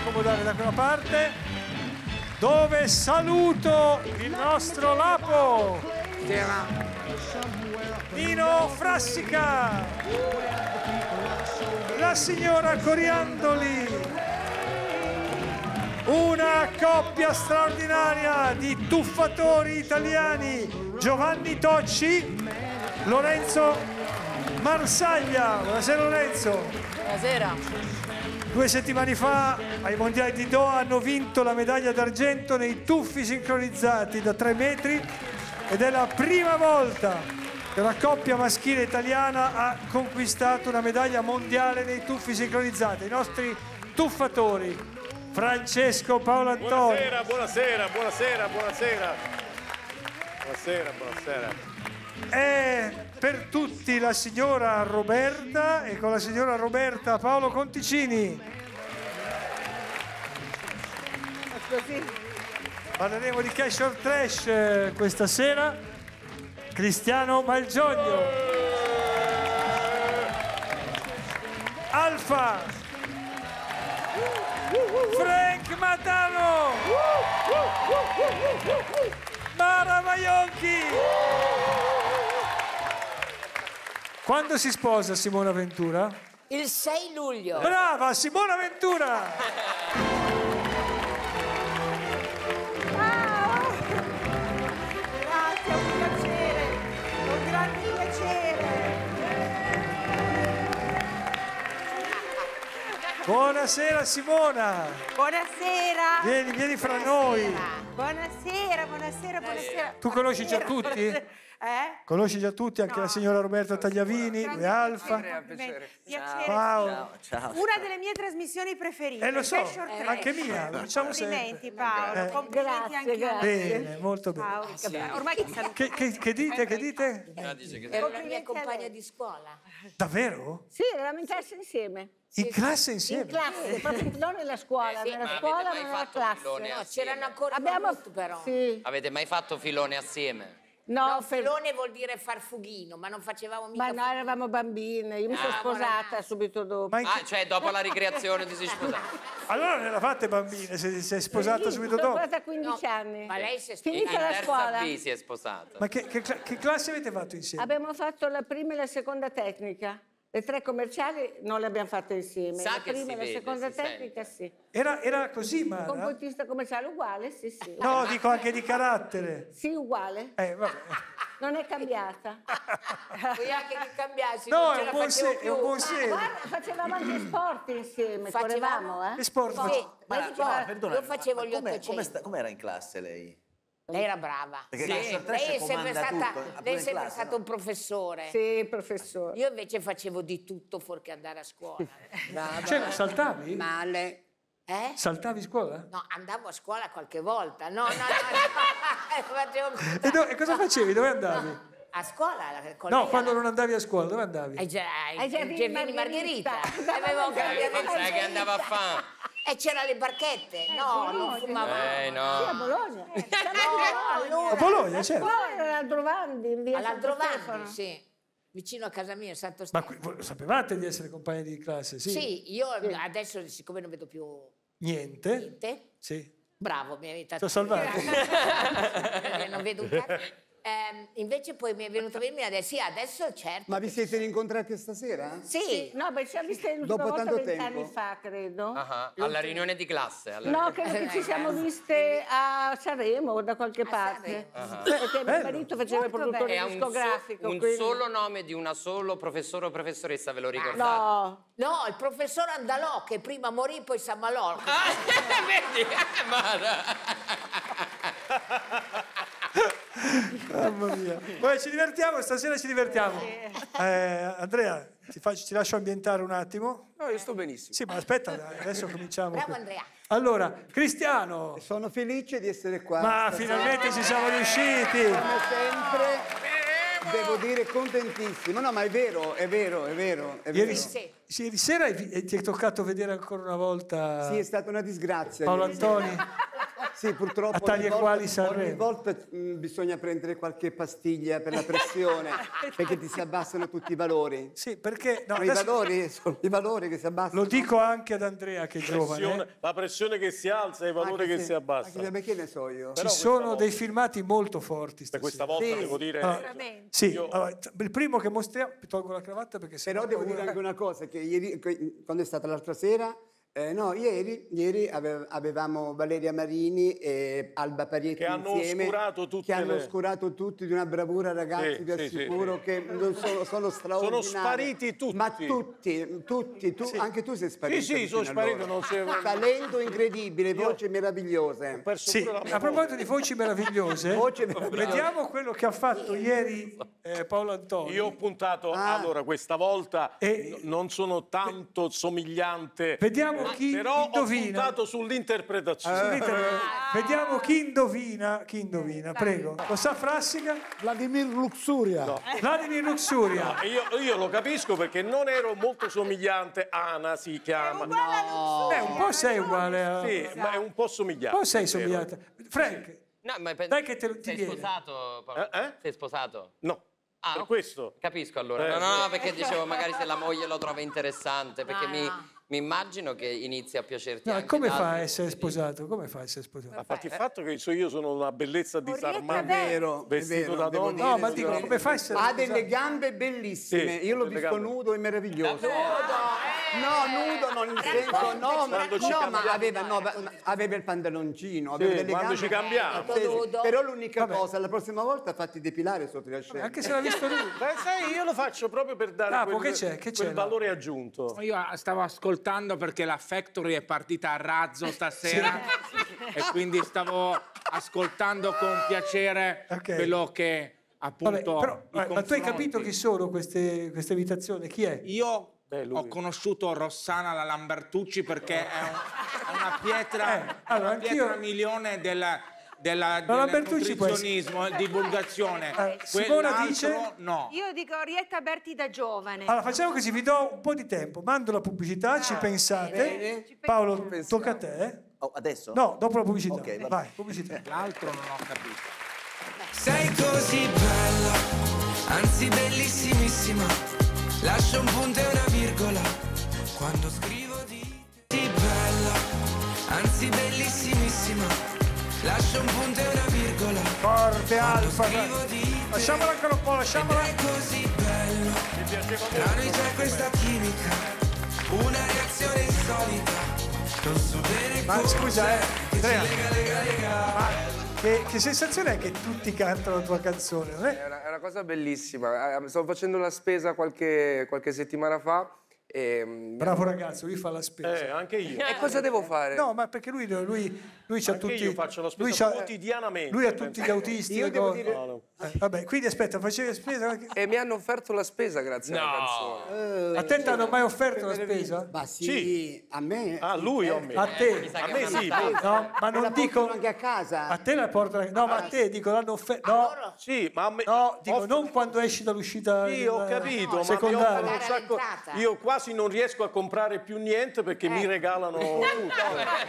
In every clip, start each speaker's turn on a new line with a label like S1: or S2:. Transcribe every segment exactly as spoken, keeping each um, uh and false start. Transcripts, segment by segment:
S1: accomodare da quella parte, dove saluto il nostro Lapo, Nino Frassica, la signora Coriandoli, una coppia straordinaria di tuffatori italiani, Giovanni Tocci, Lorenzo Marsaglia. Buonasera Lorenzo.
S2: Buonasera.
S1: Due settimane fa ai mondiali di Doha hanno vinto la medaglia d'argento nei tuffi sincronizzati da tre metri ed è la prima volta che la coppia maschile italiana ha conquistato una medaglia mondiale nei tuffi sincronizzati. I nostri tuffatori Francesco Paolo Antonio.
S3: Buonasera, buonasera, buonasera, buonasera. Buonasera, buonasera.
S1: E per tutti la signora Roberta e con la signora Roberta Paolo Conticini. Parleremo di Cash or Trash questa sera. Cristiano Malgioglio. Alfa. Frank Matano. Mara Maionchi. Quando si sposa Simona Ventura?
S2: Il sei luglio.
S1: Brava, Simona Ventura!
S4: Ciao! Grazie, un piacere, un grande piacere.
S1: Buonasera Simona!
S4: Buonasera!
S1: Vieni, vieni fra noi!
S4: Buonasera, buonasera, buonasera.
S1: Tu conosci già tutti?
S4: Eh?
S1: Conosci già tutti, anche
S4: No.
S1: la signora Roberta Tagliavini, le Alfa?
S4: Piacere.
S1: Paolo.
S5: Ciao.
S4: Una delle mie trasmissioni preferite.
S1: Eh lo so,
S4: Cash or Trash.
S1: anche mia, lo diciamo sempre.
S4: Complimenti Paolo,
S1: Eh.
S4: complimenti anche a te.
S1: Bene, molto bene.
S4: Paolo, che bello. Ormai che saluto.
S1: Che, che- che dite, che dite?
S2: Era la mia compagna di scuola.
S1: Davvero?
S6: Sì, eravamo in classe insieme.
S1: In classe
S6: In
S1: insieme?
S6: classe, proprio non nella scuola,
S2: Sì,
S6: nella
S2: ma
S6: scuola,
S7: avete
S6: ma
S7: mai
S6: nella
S7: fatto
S6: classe.
S7: filone
S2: No,
S7: assieme?
S2: c'erano ancora
S6: Abbiamo
S2: Mammut, però.
S6: Sì.
S7: Avete mai fatto filone assieme?
S6: No,
S2: No,
S6: per-
S2: filone vuol dire far fughino, ma non facevamo mica
S6: ma no,
S2: fughino.
S6: eravamo bambine. Io mi sono
S2: Ah,
S6: sposata
S2: ragazzi.
S6: subito dopo.
S1: Ma in
S7: Ah,
S1: che-
S7: cioè dopo la ricreazione ti sei sposata?
S1: Allora non eravate bambine, se sei sposata
S6: Sì,
S1: subito
S6: sono
S1: dopo?
S6: sposata a quindici
S2: No,
S6: anni.
S2: ma lei si è
S7: In
S6: Finita la
S7: terza
S6: scuola.
S7: B si è sposata.
S1: Ma che, che cla- che classe avete fatto insieme?
S6: Abbiamo fatto la prima e la seconda tecnica. Le tre commerciali non le abbiamo fatte insieme.
S7: Sa
S6: la
S7: che
S6: prima
S7: si
S6: e la
S7: vede,
S6: seconda
S7: si
S6: tecnica,
S7: sente.
S6: sì.
S1: Era, era così, Mara?
S6: Compontista commerciale uguale, sì, sì.
S1: No, dico anche di carattere.
S6: Sì, uguale.
S1: Eh, vabbè.
S6: Non è cambiata.
S2: Puoi anche che cambiassi,
S1: No,
S2: non
S1: è
S2: ce
S1: un
S2: la
S1: buon,
S2: facevo
S1: se- è
S2: più.
S1: un buon segno.
S6: Guarda, facevamo anche sport insieme,
S2: Facevamo?
S6: correvamo, eh?
S1: Che sport
S2: Sì,
S1: facevi?
S2: lei faceva-
S5: perdona,
S2: io facevo
S5: ma
S2: gli
S5: com'è-
S2: ottocento.
S5: come sta- com'era in classe lei?
S2: Lei era brava.
S5: Perché
S2: Sì.
S5: Cash or Trash
S2: Lei è sempre
S5: comanda
S2: stata,
S5: tutto,
S2: lei
S5: pure
S2: è
S5: in
S2: sempre
S5: classe,
S2: stato
S5: no?
S2: un professore.
S6: Sì, professore.
S2: Io invece facevo di tutto fuorché andare a scuola. Brava.
S1: Cioè, saltavi?
S2: Ma le... Eh?
S1: Saltavi a scuola?
S2: No, andavo a scuola qualche volta. No, no, no. no. Facevo-
S1: E, do- e cosa facevi? Dove andavi?
S2: A scuola? Con
S1: No,
S2: lei
S1: quando
S2: alla-
S1: non andavi a scuola, dove andavi?
S2: Ai, gia- ai,
S6: Ai
S2: ai
S6: Giardini
S2: Giardini
S6: Margherita.
S2: Margherita. Avevo un
S7: Eh, non sai che andava a
S2: Margherita.
S7: fare?
S2: E c'era le barchette. No, non fumavamo.
S7: Eh
S6: Sì, a
S7: no.
S6: Bologna.
S2: No, allora.
S1: A Bologna, certo.
S6: Poi era l'Aldrovandi, in via
S2: All'Aldro
S6: Santo Stefano.
S2: Vanni, sì. Vicino a casa mia, Santo
S1: Ma
S2: Stefano.
S1: qui- voi lo sapevate di essere compagni di classe? Sì.
S2: Sì, io adesso, siccome non vedo più
S1: Niente?
S2: niente,
S1: Sì.
S2: bravo, mi hai
S1: Ti
S2: aiutato.
S1: ho salvato.
S2: Perché non vedo un cazzo. Ehm, invece poi mi è venuto a venire adesso, sì, adesso certo.
S8: Ma vi siete rincontrati stasera?
S2: Sì,
S6: No, beh, ci siamo viste l'ultima
S8: Dopo
S6: volta
S8: tanto
S6: vent'anni
S8: tempo?
S6: fa, credo.
S7: Ah, alla riunione di classe. alla-
S6: No, credo che ci siamo viste a Sanremo o da qualche parte. Perché mio
S1: Bello.
S6: marito faceva il produttore
S7: E ha un, so-
S6: discografico.
S7: un
S6: quindi-
S7: solo nome di una solo professore o professoressa, ve lo ricordate?
S6: No,
S2: no, il professor Andalò che prima morì poi si ammalò.
S7: Ah, vedi? Eh, Mara.
S1: Mamma mia. Poi ci divertiamo, stasera ci divertiamo. Eh, Andrea, ti, faccio- ti lascio ambientare un attimo.
S8: No, io sto benissimo.
S1: Sì, ma aspetta, adesso cominciamo.
S2: Bravo Andrea.
S1: Allora, Cristiano,
S8: Sono felice di essere qua.
S1: ma finalmente ci siamo riusciti.
S8: Come sempre, devo dire contentissimo. No, ma è vero, è vero, è vero. È
S1: Ieri,
S8: vero.
S2: Sì.
S1: sì, ieri sera hai vi- ti è toccato vedere ancora una volta
S8: Sì, è stata una disgrazia.
S1: Paolo
S8: ieri sera.
S1: Antoni.
S8: Sì, purtroppo
S1: A tagli
S8: ogni
S1: e quali
S8: volta,
S1: Sanremo.
S8: ogni volta mh, bisogna prendere qualche pastiglia per la pressione, perché ti si abbassano tutti i valori.
S1: Sì, perché... no,
S8: Sono i
S1: adesso
S8: valori, sono i valori che si abbassano.
S1: lo dico anche ad Andrea che è giovane.
S3: Pressione-
S1: eh.
S3: la pressione che si alza e i valori
S8: Anche
S3: che
S8: se-
S3: si abbassano.
S8: anche se- Che ne so io?
S1: Ci
S3: Però questa
S1: sono
S3: volta-
S1: dei filmati molto forti
S3: Per questa
S1: stasera.
S3: volta
S8: Sì.
S3: devo dire...
S1: Allora,
S4: Veramente.
S1: sì,
S3: Io-
S1: allora, il primo che mostriamo, tolgo la cravatta perché se
S8: Però
S1: no
S8: devo
S1: ho
S8: dire
S1: paura.
S8: anche una cosa, che ieri, que- quando è stata l'altra sera, eh, no, ieri, ieri ave- avevamo Valeria Marini e Alba Parietti
S3: Che hanno
S8: insieme,
S3: oscurato tutte
S8: che hanno
S3: le-
S8: oscurato tutti di una bravura, ragazzi,
S3: Sì,
S8: vi
S3: sì, sì,
S8: assicuro
S3: sì.
S8: che non sono, sono straordinari.
S3: spariti tutti.
S8: Ma tutti, tutti, tu, anche tu sei sparito.
S3: Sì, sì, sono
S8: vicino a loro.
S3: sparito, non c'è-
S8: Talento incredibile, voci meravigliose.
S3: Ho perso
S1: Sì,
S3: pure la
S1: a
S3: memoria.
S1: proposito di voci meravigliose,
S8: Voci meravigliose.
S1: vediamo quello che ha fatto ieri eh, Paolo Antonio.
S3: Io ho puntato,
S8: Ah.
S3: allora questa volta
S1: E-
S3: n- non sono tanto somigliante,
S1: Vediamo chi
S3: però
S1: indovina.
S3: ho puntato sull'interpretazione.
S1: Sull'internet. Vediamo chi indovina, chi indovina, prego. Lo sa Frassica?
S9: Vladimir Luxuria.
S1: Vladimir Luxuria.
S3: E Io, io lo capisco perché non ero molto somigliante, Ana si chiama.
S1: Beh, un po' sei uguale a...
S3: Sì, ma è un po' somigliante.
S1: Un po' sei
S3: è vero.
S1: somigliante. Frank,
S7: No, ma pe-
S1: Dai che te lo- ti
S7: Sei
S1: viene.
S7: sposato, Paolo?
S3: Eh, eh?
S7: Sei sposato?
S3: No,
S7: Ah,
S3: per
S7: ok.
S3: questo.
S7: Capisco allora.
S3: Eh,
S7: No, no, no,
S3: sì.
S7: perché dicevo magari se la moglie lo trova interessante, perché
S2: No,
S7: mi,
S2: no.
S7: mi immagino che inizi a piacerti
S1: no,
S7: anche
S1: come
S7: da
S1: fa a
S7: altri
S1: essere
S7: punti di-
S1: sposato? Come fa a essere sposato?
S3: A parte il fatto che so- io sono una bellezza
S4: Orietta
S3: disarmante,
S4: Berti.
S8: Vero, è
S3: vestito
S8: vero,
S3: da
S8: devo
S3: donna.
S8: dire,
S1: No, ma
S8: devo
S1: dico,
S8: dire.
S1: come fa a essere
S8: Ha delle
S1: sposato?
S8: gambe bellissime.
S3: Sì,
S8: Io l'ho
S3: delle
S8: visto
S3: gambe.
S8: nudo e meraviglioso.
S2: eh.
S8: No, nudo non nel senso, no, ma,
S3: Quando ci
S8: no, ma
S3: cambiava.
S8: aveva, no, ma- aveva il pantaloncino, aveva
S3: Sì,
S8: delle
S3: quando
S8: gambe.
S3: ci cambiava.
S8: Sì, sì.
S2: Nudo.
S8: Però l'unica cosa, la prossima volta fatti depilare sotto la scena.
S1: Anche se l'ha visto lui.
S3: Beh, sai, io lo faccio proprio per dare
S1: Lapo,
S3: quel,
S1: che c'è? Che c'è,
S3: quel
S1: Lapo?
S3: valore aggiunto.
S10: Io ah, stavo ascoltando perché la Factory è partita a razzo stasera e quindi stavo ascoltando con piacere
S1: Ok.
S10: quello che appunto...
S1: Vabbè, però,
S10: i
S1: eh, ma tu hai
S10: confronti.
S1: capito chi sono queste, queste invitazioni? Chi è?
S10: Io
S3: Beh, lui.
S10: ho conosciuto Rossana la Lambertucci perché è, un- è una pietra,
S1: Eh, allora,
S10: una
S1: anch'io-
S10: pietra milione della, della, del
S1: Lambertucci può
S10: nutrizionismo, divulgazione.
S1: Eh, Simona
S10: Quell'altro
S1: dice-
S10: no.
S4: Io dico Orietta Berti da giovane.
S1: Allora facciamo così, vi do un po' di tempo, mando la pubblicità, ci pensate.
S8: bene.
S1: Paolo, tocca a te.
S5: Oh, adesso?
S1: No, dopo la pubblicità.
S5: Ok, va
S1: Vai, pubblicità.
S10: L'altro non ho capito.
S11: Sei così bella, anzi bellissimissima. Lascia un punto e una virgola quando scrivo di te. Sei bella, anzi bellissimissima. Lascia un punto e una virgola
S1: Forte Alfa.
S11: scrivo di te.
S1: Lasciamola ancora un po', lasciamola.
S11: È così bello, tra noi c'è questa chimica, una reazione insolita. Non so bene
S1: Ma
S11: come
S1: scusa, eh,
S11: che ci
S1: Andrea.
S11: lega, lega, lega.
S1: Ma che, che sensazione è che tutti cantano la tua canzone? Non
S12: È
S1: è?
S12: una, è una cosa bellissima. Eh, Stavo facendo la spesa qualche, qualche settimana fa e... mm,
S1: Bravo ragazzo, lui fa la spesa.
S3: Eh, anche io.
S12: E cosa devo fare?
S1: No, ma perché lui, lui, lui c'ha
S3: Anche
S1: tutti.
S3: io faccio la spesa
S1: lui c'ha-
S3: quotidianamente.
S1: Lui ha tutti gli autisti.
S8: Io
S1: le
S8: devo
S1: cose.
S8: dire-
S3: No, no.
S1: Eh, vabbè, quindi aspetta, facevi la spesa.
S12: E mi hanno offerto la spesa grazie alla canzone.
S1: A te ti hanno mai offerto la spesa?
S8: Ma sì,
S3: Sì.
S8: a me.
S3: Ah, lui o a me?
S1: A te?
S7: sa
S3: A
S7: che
S3: me
S7: è una
S3: sì,
S7: stanza.
S1: No, ma
S8: Me la
S1: non dico.
S8: portano anche a casa.
S1: A te la portano. No, ma a te dico, l'hanno offerto. No,
S3: Sì, ma a me...
S1: no, dico,
S3: off-
S1: non quando esci dall'uscita.
S3: Sì, ho
S1: del-
S3: capito, ma mi
S1: secondaria.
S3: offrono un sacco...
S2: All'entrata.
S3: Io quasi non riesco a comprare più niente perché mi regalano tutto.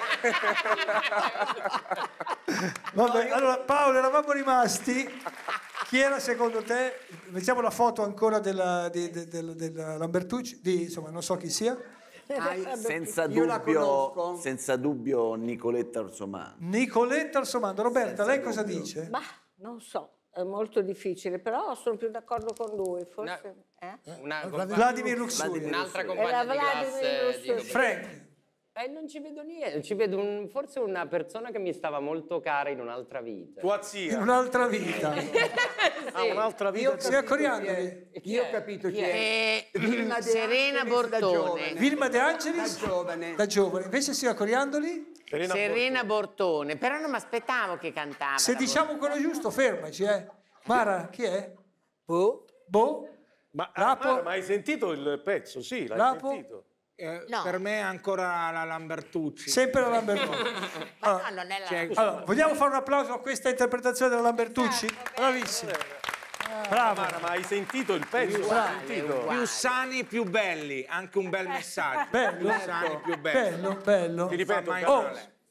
S1: Vabbè, allora Paolo, eravamo rimasti. Chi era secondo te? Vediamo la foto ancora della, di- de- del- della Lambertucci, di, insomma, non so chi sia.
S8: Ah,
S5: Senza
S8: io la
S5: dubbio,
S8: conosco.
S5: senza dubbio Nicoletta Orsoman.
S1: Nicoletta Alsomando. Roberta,
S5: Senza
S1: lei cosa
S5: dubbio.
S1: dice?
S6: Ma non so, è molto difficile, però sono più d'accordo con lui, forse. eh?
S7: Una,
S1: Vladimir Luxuria.
S7: un'altra
S6: Era
S7: compagna di
S6: Vladimir
S7: classe di
S6: Luxuria.
S1: Frank.
S7: Eh, non ci vedo niente, ci vedo un- forse una persona che mi stava molto cara in un'altra vita.
S3: Tua
S1: In
S3: zia.
S1: un'altra vita.
S3: Ah, un'altra vita.
S1: Si è coriandoli.
S8: Io ho capito chi è.
S2: Eh,
S8: Vilma De
S2: Serena
S8: Angelis da
S2: Bortone.
S8: giovane.
S1: Vilma De Angelis?
S8: Da giovane.
S1: Da giovane. Invece sia Coriandoli?
S3: Serena
S2: Serena Bortone, però non mi aspettavo che cantava.
S1: Se
S2: la
S1: diciamo quello giusto, fermaci, eh. Mara, chi è?
S2: Bortone.
S1: Boh?
S3: Ma,
S1: Lapo?
S3: Mara, ma hai sentito il pezzo? Sì, l'hai
S1: Lapo?
S3: sentito.
S10: Eh,
S2: No.
S10: Per me è ancora la Lambertucci.
S1: Sempre la Lambertucci.
S2: Ma
S1: Allora,
S2: no, non è la...
S10: Cioè,
S1: allora, vogliamo fare un applauso a questa interpretazione della Lambertucci? Bravissima. Brava.
S3: Mara, ma hai sentito il pezzo? Hai sentito?
S10: più sani, più belli, anche un bel messaggio.
S1: Bello,
S10: Più sani, più belli.
S1: bello, bello.
S3: Ti ripeto,
S10: Fa mai
S1: Oh,
S10: male.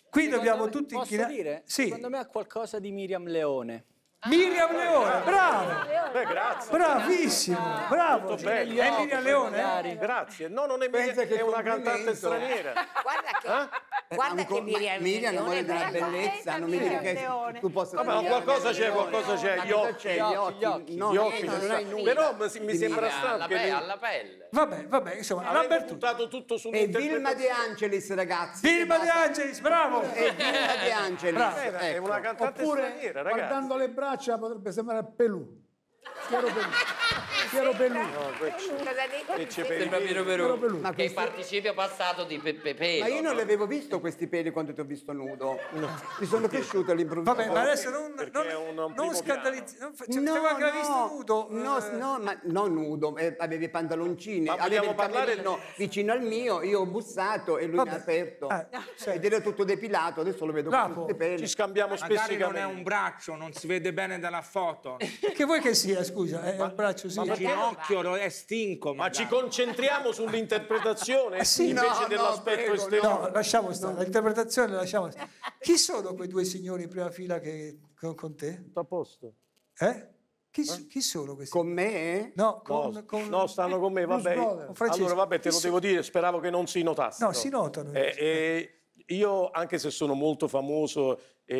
S1: Qui dobbiamo
S13: Secondo me-
S1: tutti
S13: Posso
S1: inchinare.
S13: dire?
S1: Sì.
S13: Secondo me ha qualcosa di Miriam Leone.
S1: Miriam Leone, bravo!
S3: Beh, grazie.
S1: Bravissimo, bravo!
S3: Molto bello.
S1: È Miriam Leone?
S3: Grazie. No, non è Miriam,
S8: Pensa che
S3: è una
S8: complimento.
S3: cantante straniera.
S2: Guarda che,
S3: Eh?
S2: guarda che
S8: Ancora-
S2: Miriam,
S8: Miriam,
S2: Leone
S8: amore
S2: è
S8: della
S2: bella.
S8: bellezza, non mi dire che tu possa
S3: Vabbè, ma qualcosa c'è, qualcosa c'è.
S8: Ma
S3: Gli
S8: cosa
S3: occhi,
S8: c'è? Gli occhi,
S13: gli occhi.
S8: no,
S3: gli
S8: no,
S3: occhi.
S8: non
S3: non
S8: hai
S3: sta-
S8: nulla.
S3: Però mi, mi sembra
S7: Alla
S3: strano che
S7: pelle, alla pelle.
S1: Vabbè, vabbè, insomma,
S3: avete
S1: Lambertucci.
S3: buttato tutto
S8: E
S3: sull'interpretazione.
S8: Vilma De Angelis, ragazzi.
S1: Vilma
S8: che
S1: De
S8: basta-
S1: Angelis, bravo!
S8: E Vilma De Angelis.
S1: Bravo.
S3: Eh, È
S8: ecco.
S3: una cantante
S9: Oppure,
S3: straniera, ragazzi.
S9: guardando le braccia potrebbe sembrare Pelù. Piero Pelù. Piero Pelù.
S3: No, que-
S2: Cosa dico?
S3: che c'è
S7: Sembra
S3: per
S7: Piero
S9: Piero
S7: Perù.
S9: Pelù.
S8: Ma
S7: Che è il
S8: questo-
S7: participio passato di Peppe Pelo.
S8: Ma io non
S7: no?
S8: li avevo visto questi peli quando ti ho visto nudo. Mi sono cresciuto all'improvviso.
S1: Vabbè, ma adesso non,
S3: Perché
S1: non,
S3: è un- un
S1: non
S3: primo
S1: scandalizzi. Non fa- cioè,
S8: No,
S1: faceva che l'ha
S8: no,
S1: visto nudo.
S8: no,
S1: eh,
S8: no, ma non nudo, eh, avevi i pantaloncini,
S3: Ma
S8: avevi
S3: vogliamo
S8: il
S3: parlare
S8: camerino vicino al mio, io ho bussato e lui
S1: Vabbè.
S8: mi ha aperto.
S1: Eh, sì.
S8: Ed era tutto depilato, adesso lo vedo con
S1: Lapo,
S8: tutti i peli.
S3: Ci scambiamo spesso
S10: Magari
S3: i
S10: non è
S3: capelli.
S10: un braccio, non si vede bene dalla foto.
S1: Che vuoi che sia, scusa? È un braccio, sì.
S10: Il ginocchio lo- è stinco.
S3: Ma ci
S10: magari.
S3: concentriamo sull'interpretazione
S1: sì.
S3: invece
S8: No, no,
S3: dell'aspetto
S8: prego,
S3: esteriore.
S1: No, lasciamo stare, l'interpretazione lasciamo stare. Chi sono quei due signori in prima fila che con, con te?
S3: Tutto a posto.
S1: Eh? Chi, s- chi sono questi?
S8: Con me?
S1: No, con,
S3: No,
S1: con-
S3: no, stanno con me, vabbè.
S1: Con Francesco.
S3: Allora, vabbè, te
S1: Chi
S3: lo
S1: so-
S3: devo dire, speravo che non si notassero.
S1: No, si notano.
S3: Eh, eh, io, anche se sono molto famoso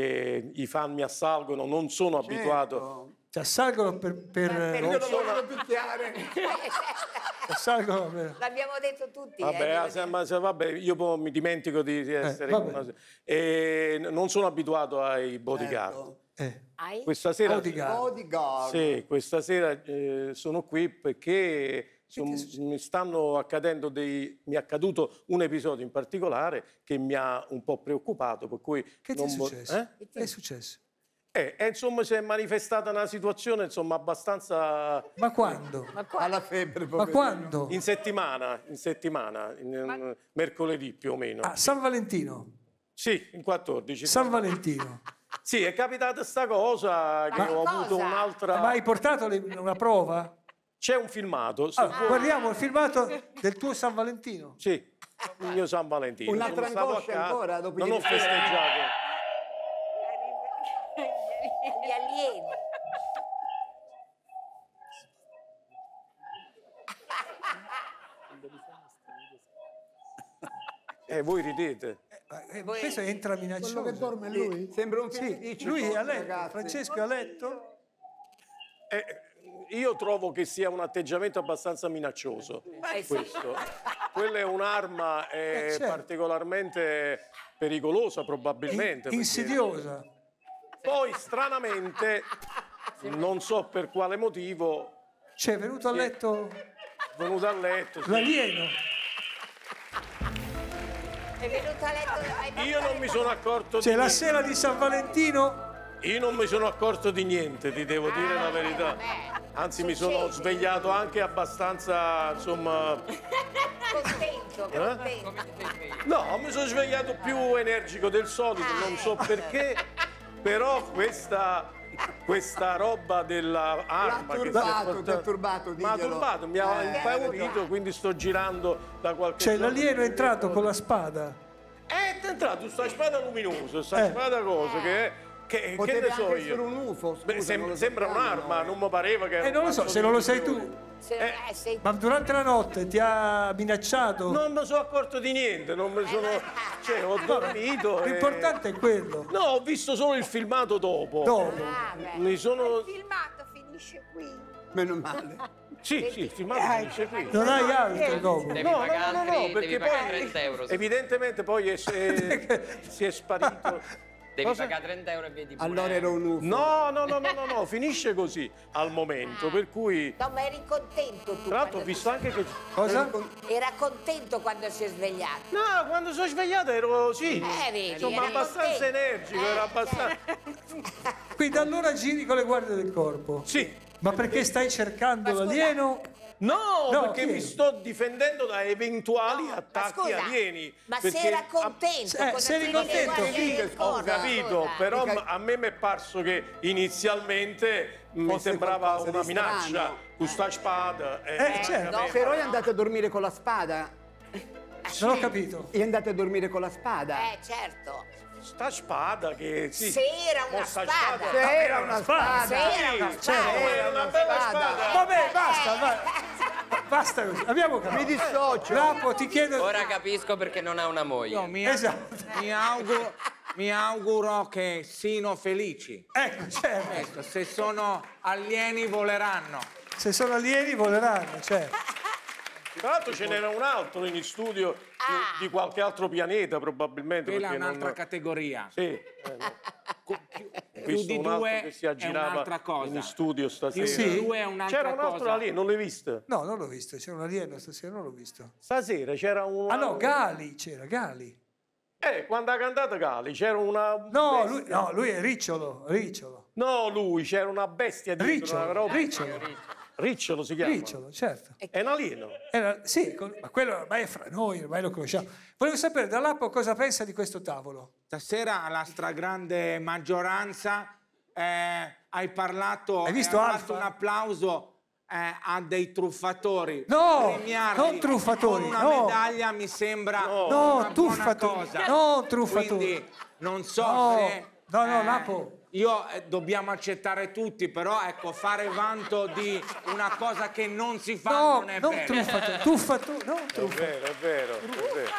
S3: e i fan mi assalgono, non sono abituato.
S1: Ci assalgono per... per
S2: Per-
S3: Non
S2: per-
S3: sono-
S8: picchiare.
S1: ci assalgono per...
S2: L'abbiamo detto tutti.
S3: Vabbè,
S2: eh,
S3: ah, se- ma se- vabbè, io poi mi dimentico di, di essere...
S1: vabbè.
S3: una- e non sono abituato ai bodyguard.
S8: Certo.
S1: Eh.
S2: Hai?
S3: Questa sera...
S1: Bodyguard.
S8: Bodyguard.
S3: Sì, questa sera eh, sono qui perché son- mi stanno accadendo dei... mi è accaduto un episodio in particolare che mi ha un po' preoccupato, per cui...
S1: Che ti è
S3: non vo-
S1: successo?
S3: eh?
S1: Che è successo?
S3: Eh, e insomma si è manifestata una situazione insomma abbastanza...
S1: Ma quando?
S8: Alla febbre.
S1: Ma quando?
S3: In settimana, in settimana, in, in- mercoledì più o meno.
S1: Ah, San Valentino.
S3: Sì, in quattordici.
S1: San Valentino.
S3: Sì, è capitata sta cosa che
S2: Ma
S3: ho
S2: cosa?
S3: avuto un'altra...
S1: Ma hai portato le- una prova?
S3: C'è un filmato. se
S1: Allora,
S3: vuoi-
S1: guardiamo il filmato del tuo San Valentino.
S3: Sì, il mio San Valentino.
S8: Un'altra
S3: Sono stato a
S8: angoscia
S3: casa,
S8: ancora, dopo
S3: non ho
S8: ieri sera.
S3: festeggiato.
S2: Gli alieni.
S3: Eh, voi ridete.
S1: Eh, questo entra minaccioso.
S9: Quello che dorme è lui?
S8: Sembra un
S1: Sì,
S8: felice.
S1: lui è a letto,
S8: ragazzi.
S1: Francesco è a letto.
S3: Eh, io trovo che sia un atteggiamento abbastanza minaccioso.
S2: Eh, sì.
S3: Questo. Quella è un'arma eh,
S1: Eh, certo.
S3: particolarmente pericolosa, probabilmente.
S1: In-
S3: perché
S1: insidiosa.
S3: Poi, stranamente, non so per quale motivo,
S1: Cioè, è venuto a letto
S3: è venuto a letto. sì.
S1: l'alieno.
S2: È venuto a letto. hai venuto
S3: Io
S2: a
S3: non
S2: letto-
S3: mi sono accorto
S1: Cioè,
S3: di
S1: la
S3: niente.
S1: sera di San Valentino...
S3: Io non mi sono accorto di niente, ti devo dire la verità.
S2: vabbè.
S3: Anzi, mi sono
S2: Succede.
S3: svegliato anche abbastanza, insomma...
S2: Contento,
S3: Eh?
S2: contento.
S3: No, mi sono svegliato più energico del solito, non so perché, però questa, questa roba della arma che si è
S8: turbato,
S3: portata-
S8: ti ha turbato,
S3: mi ha
S8: diglielo.
S3: turbato, mi ha
S8: Eh,
S3: impaurito, quindi sto girando da qualche
S1: Cioè,
S3: giorno.
S1: l'alieno è entrato con la spada.
S3: Eh, è entrato sta spada luminosa, sta
S1: Eh.
S3: spada cosa che, che, che
S8: Poteva
S3: ne so
S8: anche
S3: io.
S8: essere un U F O, scusa,
S3: Beh, sem-
S8: non lo
S3: sembra
S8: sappiamo
S3: un'arma,
S8: noi.
S3: non mi pareva che era
S1: Eh, non lo so,
S3: un
S1: se non lo sei
S3: mazzo di
S1: tu.
S2: Se-
S3: Eh.
S2: eh, sei-
S1: Ma durante la notte ti ha minacciato?
S3: Non mi sono accorto di niente, non mi sono... Cioè, ho dormito e...
S1: L'importante è quello.
S3: No, ho visto solo il filmato dopo.
S1: Dopo.
S2: Ah, beh.
S3: Mi sono...
S4: Il filmato finisce qui.
S8: Meno male.
S3: Sì, sì, il filmato finisce qui.
S1: Non hai altro dopo.
S7: Devi
S3: No, no,
S7: pagare
S3: no, no,
S7: altri-
S3: perché
S7: devi pagare
S3: poi
S7: trenta euro. se-
S3: evidentemente poi è, è- si è sparito.
S7: Devi
S3: Cosa?
S7: pagare trenta euro e vedi pure.
S8: Allora era un U F O.
S3: No, no, no, no, no, no, finisce così al momento, per cui...
S2: No, ma eri contento tu.
S3: Tra l'altro ho
S2: quando
S3: visto anche che...
S1: Cosa?
S2: ti- Era contento quando si è svegliato.
S3: No, quando sono svegliato ero, sì,
S2: Eh, vedi,
S3: insomma,
S2: era
S3: abbastanza
S2: contento.
S3: energico,
S2: Eh,
S3: era abbastanza...
S1: Quindi allora giri con le guardie del corpo.
S3: Sì.
S1: Ma perché stai cercando
S2: Ma scusa-
S1: l'alieno?
S3: No,
S1: No,
S3: perché
S1: chi
S3: mi
S1: è?
S3: sto difendendo da eventuali
S2: No, ma
S3: attacchi
S2: scusa,
S3: alieni.
S2: Ma
S3: perché
S2: se era
S3: a-
S2: contento,
S1: Eh,
S2: cosa
S1: se eri
S2: ti devi
S1: contento,
S2: guardare
S8: sì,
S2: del
S8: che
S3: Ho
S2: corpo,
S3: capito,
S2: scusa?
S3: però
S8: Mica-
S3: a me mi è parso che inizialmente mi
S8: Fosse
S3: sembrava
S8: qualcosa
S3: una
S8: di
S3: minaccia,
S8: strano.
S3: questa spada.
S1: Eh, certo.
S2: no.
S8: Però è andato a dormire con la spada.
S1: Non ho capito.
S8: È andato a dormire con la spada.
S2: Eh, certo.
S3: Sta spada che... Sì.
S2: Se era una
S3: Sta
S2: spada.
S8: Se era una spada.
S2: Se era una
S3: Sì,
S2: spada.
S3: era una bella spada.
S1: Vabbè, basta, va- basta così. Abbiamo capito.
S8: Mi dissocio.
S1: Lapo, ti chiedo...
S7: Ora capisco perché non ha una moglie.
S10: Io mi,
S1: Esatto.
S10: mi auguro, mi auguro che siano felici.
S1: Ecco, certo.
S10: Questo, se sono alieni voleranno.
S1: Se sono alieni voleranno, certo.
S3: Tra l'altro ce n'era un altro in studio
S2: Ah.
S3: di, di qualche altro pianeta probabilmente.
S10: Quella è
S3: perché
S10: un'altra
S3: non...
S10: categoria.
S3: Sì. eh, no. Ho
S10: Più
S3: visto
S10: di
S3: un altro
S10: due
S3: che si
S10: è
S3: aggirava
S10: un'altra cosa.
S3: in studio stasera.
S10: Più di due è un'altra
S3: C'era un altro
S10: cosa.
S3: lì, non l'hai visto?
S1: No, non l'ho visto, c'era un alieno stasera, non l'ho visto.
S3: Stasera c'era un...
S1: Ah no, Gali c'era, Gali.
S3: Eh, quando ha cantato Gali c'era una...
S1: No,
S3: bestia.
S1: lui, no, lui è Ricciolo, Ricciolo.
S3: No, lui, c'era una bestia dietro.
S1: Ricciolo,
S3: una roba-
S1: Ricciolo.
S3: Ricciolo si chiama.
S1: Ricciolo, certo.
S3: È un alieno.
S1: Era- sì, con- ma quello ormai è fra noi, ormai lo conosciamo. Volevo sapere da Lapo cosa pensa di questo tavolo.
S10: Stasera la stragrande maggioranza eh, hai parlato,
S1: Hai visto
S10: hai
S1: Alfa?
S10: fatto un applauso eh, a dei truffatori.
S1: No,
S10: Premiarli
S1: non truffatori,
S10: con una
S1: no.
S10: medaglia mi sembra
S1: No,
S10: una buona
S1: truffatori,
S10: cosa.
S1: no, truffatori.
S10: Quindi non so
S1: No,
S10: se...
S1: no, no,
S10: eh,
S1: Lapo.
S10: Io eh, dobbiamo accettare tutti, però ecco, fare vanto di una cosa che non si fa
S1: No,
S10: non è
S1: non
S10: bello.
S1: truffatori, truffatori, non
S3: È
S1: truffatori.
S3: vero, è vero, è vero.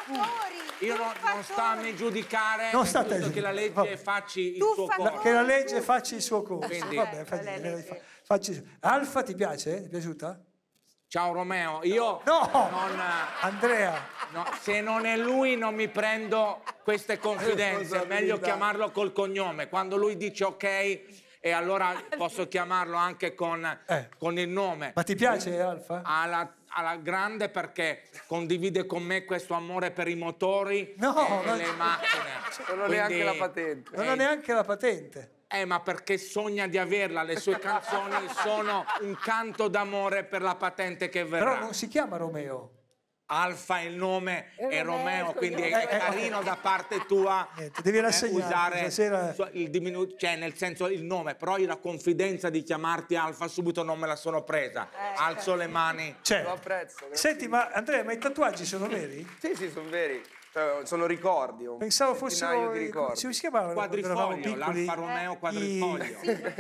S10: Io non, non sto a me giudicare,
S1: Non
S10: è
S1: state
S10: giusto che la legge
S1: vabbè.
S10: facci il
S4: Tu
S10: suo
S4: fa-
S10: corso.
S1: Che la legge faccia il suo corso.
S10: Quindi-
S1: Vabbè, fa niente, fa- facci- Alfa ti piace? Ti è piaciuta?
S10: Ciao Romeo, io
S1: No!
S10: non,
S1: Andrea,
S10: no, se non è lui non mi prendo queste confidenze, è meglio chiamarlo col cognome. Quando lui dice ok, e allora posso chiamarlo anche con,
S1: Eh.
S10: con il nome.
S1: ma ti piace Alfa?
S10: Alla, alla grande perché condivide con me questo amore per i motori
S1: No,
S10: e
S1: non-
S10: le macchine.
S12: Non ho
S10: Quindi-
S12: neanche la patente.
S1: Non ha neanche la patente.
S10: Eh, ma perché sogna di averla, le sue canzoni sono un canto d'amore per la patente che verrà.
S1: Però non si chiama Romeo.
S10: Alfa è il nome e Romeo, quindi
S1: Eh,
S10: è
S1: eh,
S10: carino da parte tua
S1: Niente, devi
S10: eh,
S1: rassegnarti,
S10: usare
S1: stasera-
S10: su- il diminu- cioè nel senso il nome, però io la confidenza di chiamarti Alfa subito non me la sono presa. Alzo le mani.
S1: Cioè,
S12: Lo apprezzo. grazie.
S1: senti, ma Andrea, ma i tatuaggi sono veri?
S12: Sì, sì, sono veri. Cioè, sono ricordi. un
S1: Pensavo
S12: centinaio
S1: fossero
S12: di
S1: i-
S12: ricordi.
S1: come si chiamavano quando eravamo
S10: Quadrifoglio,
S1: piccoli?
S10: l'Alfa Romeo quadrifoglio.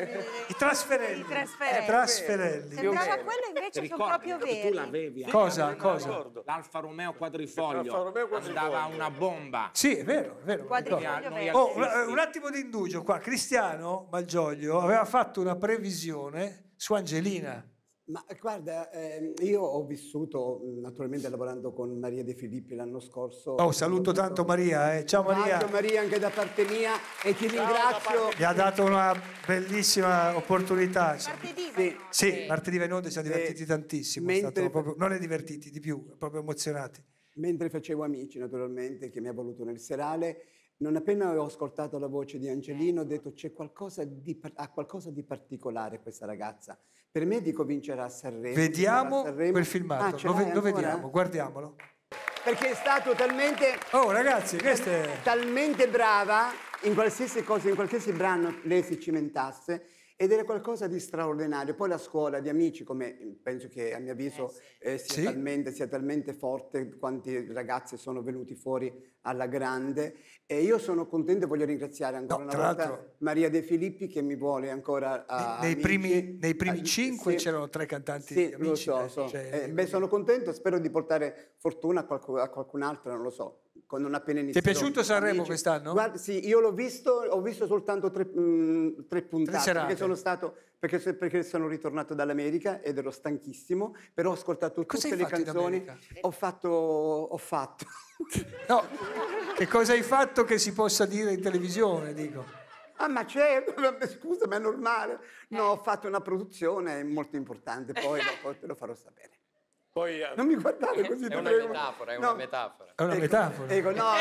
S1: I trasferelli.
S4: I trasferelli.
S1: I trasferelli.
S4: Sembrava quello
S10: Ti
S4: invece sono
S10: ricordi
S4: proprio
S10: che tu
S4: veri.
S10: l'avevi? eh?
S1: Cosa? Cosa?
S10: L'Alfa Romeo quadrifoglio.
S3: Alfa Romeo quadrifoglio.
S10: Andava una bomba.
S1: Sì, è vero, è vero.
S4: Quadrifoglio
S10: Noi
S4: veri.
S1: Oh, un,
S10: artisti.
S1: un attimo di indugio qua. Cristiano Malgioglio aveva fatto una previsione su Angelina.
S8: Ma guarda, ehm, io ho vissuto mh, naturalmente lavorando con Maria De Filippi l'anno scorso.
S1: Oh, saluto tanto Maria. Eh. Ciao Maria.
S8: Ciao Maria anche da parte mia e ti ringrazio.
S1: Mi ha dato una bellissima opportunità.
S4: Martedì,
S8: Sì.
S1: Sì, martedì va in onda ci siamo divertiti
S8: Eh,
S1: tantissimo. È
S8: mentre-
S1: stato proprio, non è divertiti di più, proprio emozionati.
S8: Mentre facevo Amici, naturalmente, che mi ha voluto nel serale, non appena ho ascoltato la voce di Angelino, ho detto c'è qualcosa di, par- ha qualcosa di particolare questa ragazza. Per me dico vincerà a Sanremo.
S1: Vediamo
S8: vincerà a Sanremo.
S1: quel filmato.
S8: Ah, ce
S1: lo, ve-
S8: l'hai
S1: lo
S8: ancora?
S1: vediamo, guardiamolo.
S8: Perché è stato talmente,
S1: Oh ragazzi, questo è...
S8: talmente brava in qualsiasi cosa, in qualsiasi brano lei si cimentasse. Ed era qualcosa di straordinario. Poi la scuola di Amici, come penso che a mio avviso eh, sia,
S1: Sì.
S8: talmente, sia talmente forte, quanti ragazzi sono venuti fuori alla grande. E io sono contento e voglio ringraziare ancora
S1: No,
S8: una
S1: tra
S8: volta
S1: l'altro-
S8: Maria De Filippi che mi vuole ancora a
S1: nei,
S8: Amici.
S1: primi, nei primi
S8: Ah,
S1: cinque
S8: sì.
S1: c'erano tre cantanti
S8: Sì,
S1: di
S8: lo
S1: Amici.
S8: so,
S1: eh,
S8: so.
S1: cioè,
S8: Eh, beh, sono contento, spero di portare fortuna a, qualcun, a qualcun altro, non lo so. Con non appena
S1: Ti è
S8: inizierò
S1: piaciuto Sanremo
S8: Amici.
S1: quest'anno?
S8: Guarda, sì, io l'ho visto, ho visto soltanto tre, mh, tre puntate,
S1: serate.
S8: perché sono stato, perché, se- perché sono ritornato dall'America ed ero stanchissimo, però ho ascoltato
S1: Cosa
S8: tutte
S1: hai
S8: le
S1: fatto in
S8: canzoni,
S1: America?
S8: ho fatto, ho fatto.
S1: No, che cosa hai fatto che si possa dire in televisione, dico?
S8: Ah, ma certo, vabbè, scusa, ma è normale. No, ho fatto una produzione molto importante, poi dopo te lo farò sapere.
S3: Poi, eh,
S8: Non mi guardare così,
S7: È
S8: ti
S7: una
S8: prego.
S7: metafora, è
S8: No.
S7: una metafora.
S1: È una
S8: Ecco,
S1: metafora.
S8: ecco, no, no,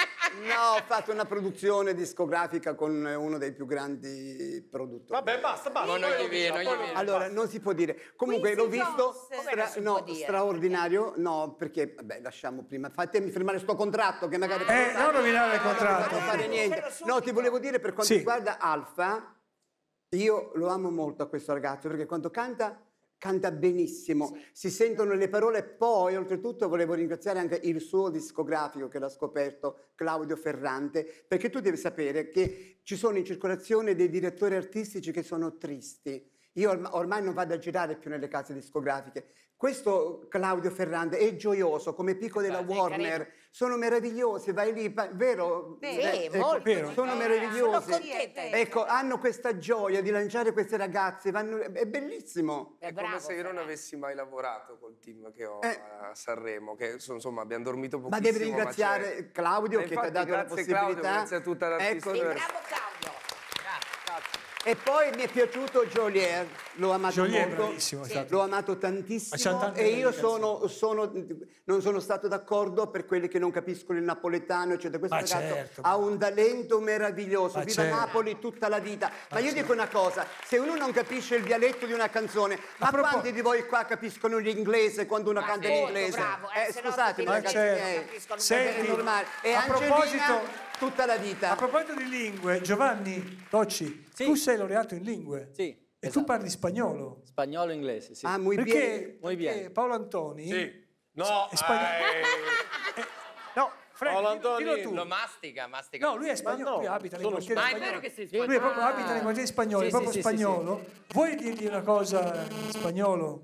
S8: no, ho fatto una produzione discografica con uno dei più grandi produttori.
S3: Vabbè, basta, basta.
S7: Ma non
S3: Poi
S7: gli
S3: lo
S7: viene,
S3: dico,
S7: non gli
S3: poi lo-
S7: viene.
S8: Allora, non si può dire. Comunque l'ho
S4: Quincy
S8: visto
S4: Jones.
S2: Come non si
S8: no,
S2: può dire?
S8: straordinario. No, perché vabbè, lasciamo prima. Fatemi firmare sto contratto che magari
S1: Eh, non rovinare il contratto.
S8: non fare niente. No, ti volevo dire per quanto
S1: Sì.
S8: riguarda Alfa, io lo amo molto a questo ragazzo perché quando canta canta benissimo, si sentono le parole. Poi oltretutto volevo ringraziare anche il suo discografico che l'ha scoperto, Claudio Ferrante, perché tu devi sapere che ci sono in circolazione dei direttori artistici che sono tristi. Io orm- ormai non vado a girare più nelle case discografiche. Questo Claudio Ferrante è gioioso, come Pico della
S2: Beh,
S8: Warner, sono meravigliosi, vai lì, pa- vero?
S2: Sì,
S8: Eh, ecco,
S2: molto.
S8: vero, sono
S2: Eh,
S8: meravigliosi.
S2: sono contenta.
S8: Ecco, hanno questa gioia di lanciare queste ragazze, vanno- è bellissimo.
S2: È
S12: È come
S2: bravo,
S12: se io non
S2: Ferrante.
S12: avessi mai lavorato col team che ho
S8: Eh.
S12: a Sanremo, che so- insomma abbiamo dormito
S8: Ma
S12: pochissimo.
S8: devi ringraziare
S12: c'è-
S8: Claudio
S12: Eh,
S8: che ti ha
S12: infatti,
S8: dato la
S12: grazie
S8: possibilità.
S12: Claudio, grazie a tutta l'artista.
S8: Ecco,
S2: Sì, bravo Claudio.
S8: e poi mi è piaciuto Joliet, l'ho amato
S1: Joliet è
S8: molto,
S1: bravissimo, è stato.
S8: l'ho amato
S1: Ma c'ha
S8: tantissimo
S1: tante
S8: e
S1: belle
S8: io
S1: canzoni.
S8: sono, sono- non sono stato d'accordo per quelli che non capiscono il napoletano, eccetera. Questo
S1: Ma
S8: ragazzo
S1: certo,
S8: ha
S1: ma-
S8: un talento meraviglioso,
S1: Ma
S8: viva
S1: certo.
S8: Napoli tutta la vita. Ma io dico una cosa, se uno non capisce il dialetto di una canzone, ma
S1: propos-
S8: quanti di voi qua capiscono l'inglese quando uno
S2: Ma
S8: canta in
S2: molto
S8: inglese?
S2: bravo, eh,
S8: Eh,
S2: se no
S8: scusate,
S2: tutti
S8: ragazzi
S1: non
S8: miei,
S2: capiscono
S1: Senti,
S8: è normale. E
S1: a
S8: Angelina
S1: proposito-
S8: tutta la vita.
S1: A proposito di lingue, Giovanni Tocci,
S13: Sì.
S1: tu sei laureato in lingue
S13: Sì,
S1: e tu
S13: esatto.
S1: parli spagnolo.
S13: Spagnolo e inglese, sì.
S8: Ah, muy bien.
S1: Perché,
S13: Muy bien.
S1: perché Paolo Antoni...
S3: Sì. No,
S1: è spagnolo.
S3: eh,
S1: No, Frank,
S3: Paolo
S1: dillo- dillo
S3: Antoni-
S1: tu.
S7: Lo mastica, mastica.
S1: No, lui è spagnolo,
S3: no,
S1: lui abita nei
S3: sono
S1: quartieri
S7: Ma è
S1: spagnoli.
S7: vero che sei
S1: Lui è
S7: spagnolo?
S1: proprio abita nei quartieri spagnoli,
S13: Sì,
S1: è proprio
S13: sì, sì, sì,
S1: spagnolo. Vuoi dirgli una cosa in spagnolo?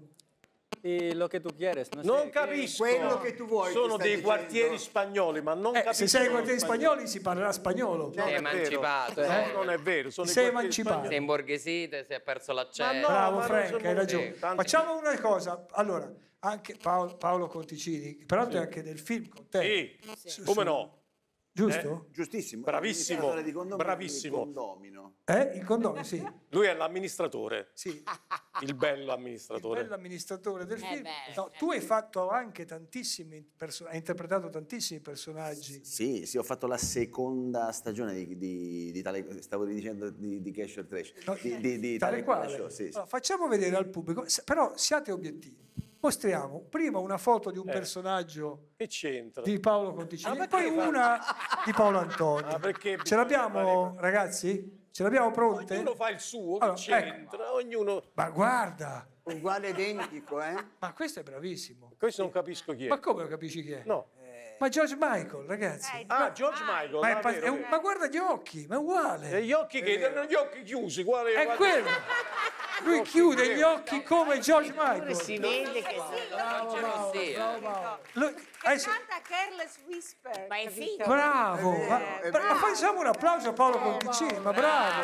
S13: Y lo que tú quieres, no sé.
S3: non
S13: ¿qué-
S3: capisco.
S8: Quello che tu vuoi,
S3: Sono
S8: ti stai
S3: dei
S8: dicendo.
S3: quartieri spagnoli, ma non
S1: Eh,
S3: capisco.
S1: se sei ai quartieri spagnoli si parlerà spagnolo.
S3: Non
S7: Sei
S3: è vero.
S7: emancipato,
S3: No,
S7: eh.
S3: non è vero. Sono
S1: Ti
S3: i
S1: sei
S3: quartieri
S1: emancipato.
S3: spagnoli.
S7: Sei imborghesito, si è perso l'accento.
S3: no,
S1: Bravo
S3: ma non
S1: Frank,
S3: sono-
S1: hai ragione.
S3: sì, tanti-
S1: Facciamo una cosa. Allora, anche Paolo, Paolo Conticini, che peraltro è anche del film con te.
S3: Sì,
S1: Su-
S3: come
S1: su-
S3: no?
S1: Giusto?
S5: Giustissimo.
S3: Bravissimo,
S5: Amministratore di condomino,
S3: bravissimo.
S5: di condomino.
S1: Eh? Il condono, sì.
S3: Lui è l'amministratore,
S1: Sì.
S3: il bello
S1: Il
S3: amministratore.
S1: bello amministratore del
S2: Eh
S1: film.
S2: beh,
S1: No, tu hai fatto anche tantissimi person- hai interpretato tantissimi personaggi.
S5: Sì, sì, ho fatto la seconda stagione di, di, di tale, stavo dicendo di, di Cash or Trash,
S1: No,
S5: di, di, di
S1: tale
S5: tale
S1: quale.
S5: show, sì, sì.
S1: Allora, facciamo vedere al pubblico, se- però siate obiettivi. Mostriamo prima una foto di un
S3: Eh.
S1: personaggio
S3: Che c'entra?
S1: di Paolo Conticini
S3: Ma
S1: e poi
S3: perché fa-
S1: una di Paolo Antoni.
S3: Ah, perché
S1: Ce l'abbiamo, ragazzi? Ce l'abbiamo pronte?
S3: Ognuno fa il suo,
S1: Allora,
S3: che c'entra? Ognuno...
S1: Ma guarda,
S8: Uguale identico, eh?
S1: ma questo è bravissimo.
S3: Questo non capisco chi è.
S1: Ma come lo capisci chi è?
S3: No.
S1: Ma George Michael, ragazzi.
S3: Ah, George Michael.
S1: Ma, è
S3: ah,
S1: pa-
S3: vero,
S1: è un-
S3: vero.
S1: ma guarda gli occhi, ma è uguale.
S3: E gli occhi che hanno gli occhi chiusi, quale
S1: È
S3: guarda-
S1: quello. Lui chiude gli occhi come George Michael.
S2: Si vede che
S7: Non ce sia.
S1: Lui- adesso-
S4: Canta Careless Whisper.
S2: Ma è
S4: capito?
S2: figo.
S1: bravo.
S8: È
S1: Ma,
S8: vero, è
S1: ma
S8: vero.
S1: facciamo un applauso a Paolo Conticini, ma bravo.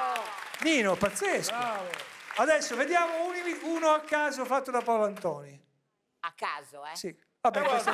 S1: Nino, pazzesco. Adesso vediamo un- uno a caso fatto da Paolo Antoni.
S2: A caso, eh?
S1: Sì. Vabbè, questo,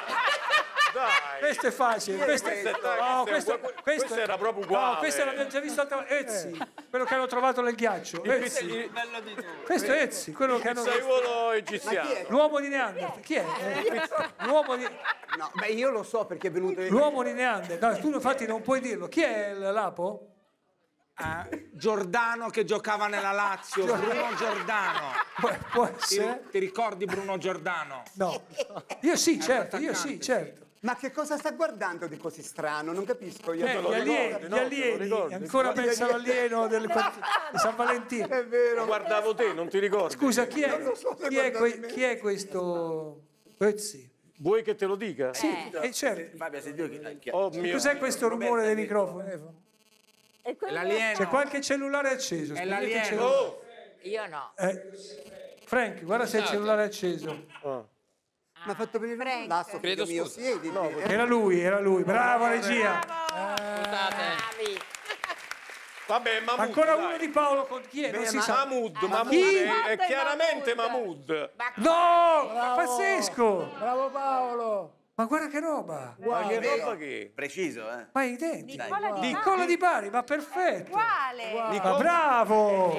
S3: Dai.
S1: questo è facile. Questo,
S3: Questo è-
S1: no,
S3: questo-
S1: questo,
S3: questo era proprio uguale.
S1: No, questo l'abbiamo già visto altre volte. Ezzi, quello che hanno trovato nel ghiaccio. Ezzi.
S3: Il,
S1: Questo è Ezzi, quello che
S3: il
S1: hanno
S3: saiuolo egiziano.
S1: l'uomo di Neanderthal. Chi è? Eh, L'uomo di,
S8: No, beh, io lo so perché è venuto...
S1: l'uomo di Neanderthal. No, tu infatti non puoi dirlo. Chi è il Lapo?
S10: Ah, Giordano che giocava nella Lazio, Bruno Giordano.
S1: Può, può
S10: Ti,
S1: essere?
S10: ti ricordi Bruno Giordano?
S1: No. Io sì, certo, io sì, certo.
S8: Ma che cosa sta guardando di così strano? Non capisco. Io
S1: Eh,
S8: te
S1: gli
S8: lo
S1: alieni,
S8: ricordo,
S1: gli
S8: no? Te lo
S1: alieni
S8: ricordi?
S1: ancora
S8: Gli
S1: pensa
S8: alieni.
S1: all'alieno del quart- di San Valentino.
S8: È vero.
S3: Guardavo te, non ti ricordi?
S1: Scusa, chi è,
S8: Non lo so se
S1: chi è,
S8: guardavi
S1: que-
S8: me.
S1: chi è questo Ezzi?
S3: Vuoi che te lo dica?
S1: Sì, eh, certo.
S5: Fabio, sentito chi, chi,
S3: Oh mio.
S1: Cos'è questo rumore dei microfoni?
S6: E
S10: È
S6: quello-
S10: l'alieno.
S1: C'è qualche cellulare acceso.
S10: È
S1: spegnete il
S10: l'alieno.
S1: cellulare.
S3: Oh!
S2: Io no.
S1: Eh, Frank, guarda se il cellulare è acceso.
S3: Ah.
S8: Mi ha fatto venire
S4: Frank.
S8: un lasso,
S7: Credo,
S8: figlio mio.
S7: scusa.
S8: Siediti. eh.
S1: Era lui, era lui. Bravo regia.
S7: Scusate.
S2: Bravi.
S3: Vabbè, Mahmood,
S1: Ancora
S3: dai.
S1: uno di Paolo. con- Chi è? Non si sa.
S3: Mahmood, Mahmood,
S1: Chi?
S3: è, è chiaramente Mahmood.
S1: No! Pazzesco!
S9: Bravo Paolo!
S1: Ma guarda che roba!
S3: Ma che roba che?
S5: Preciso, eh?
S1: Ma è identico.
S4: Nicola Di
S1: Nicola Di Bari, ma perfetto!
S4: Uguale.
S1: Ma bravo!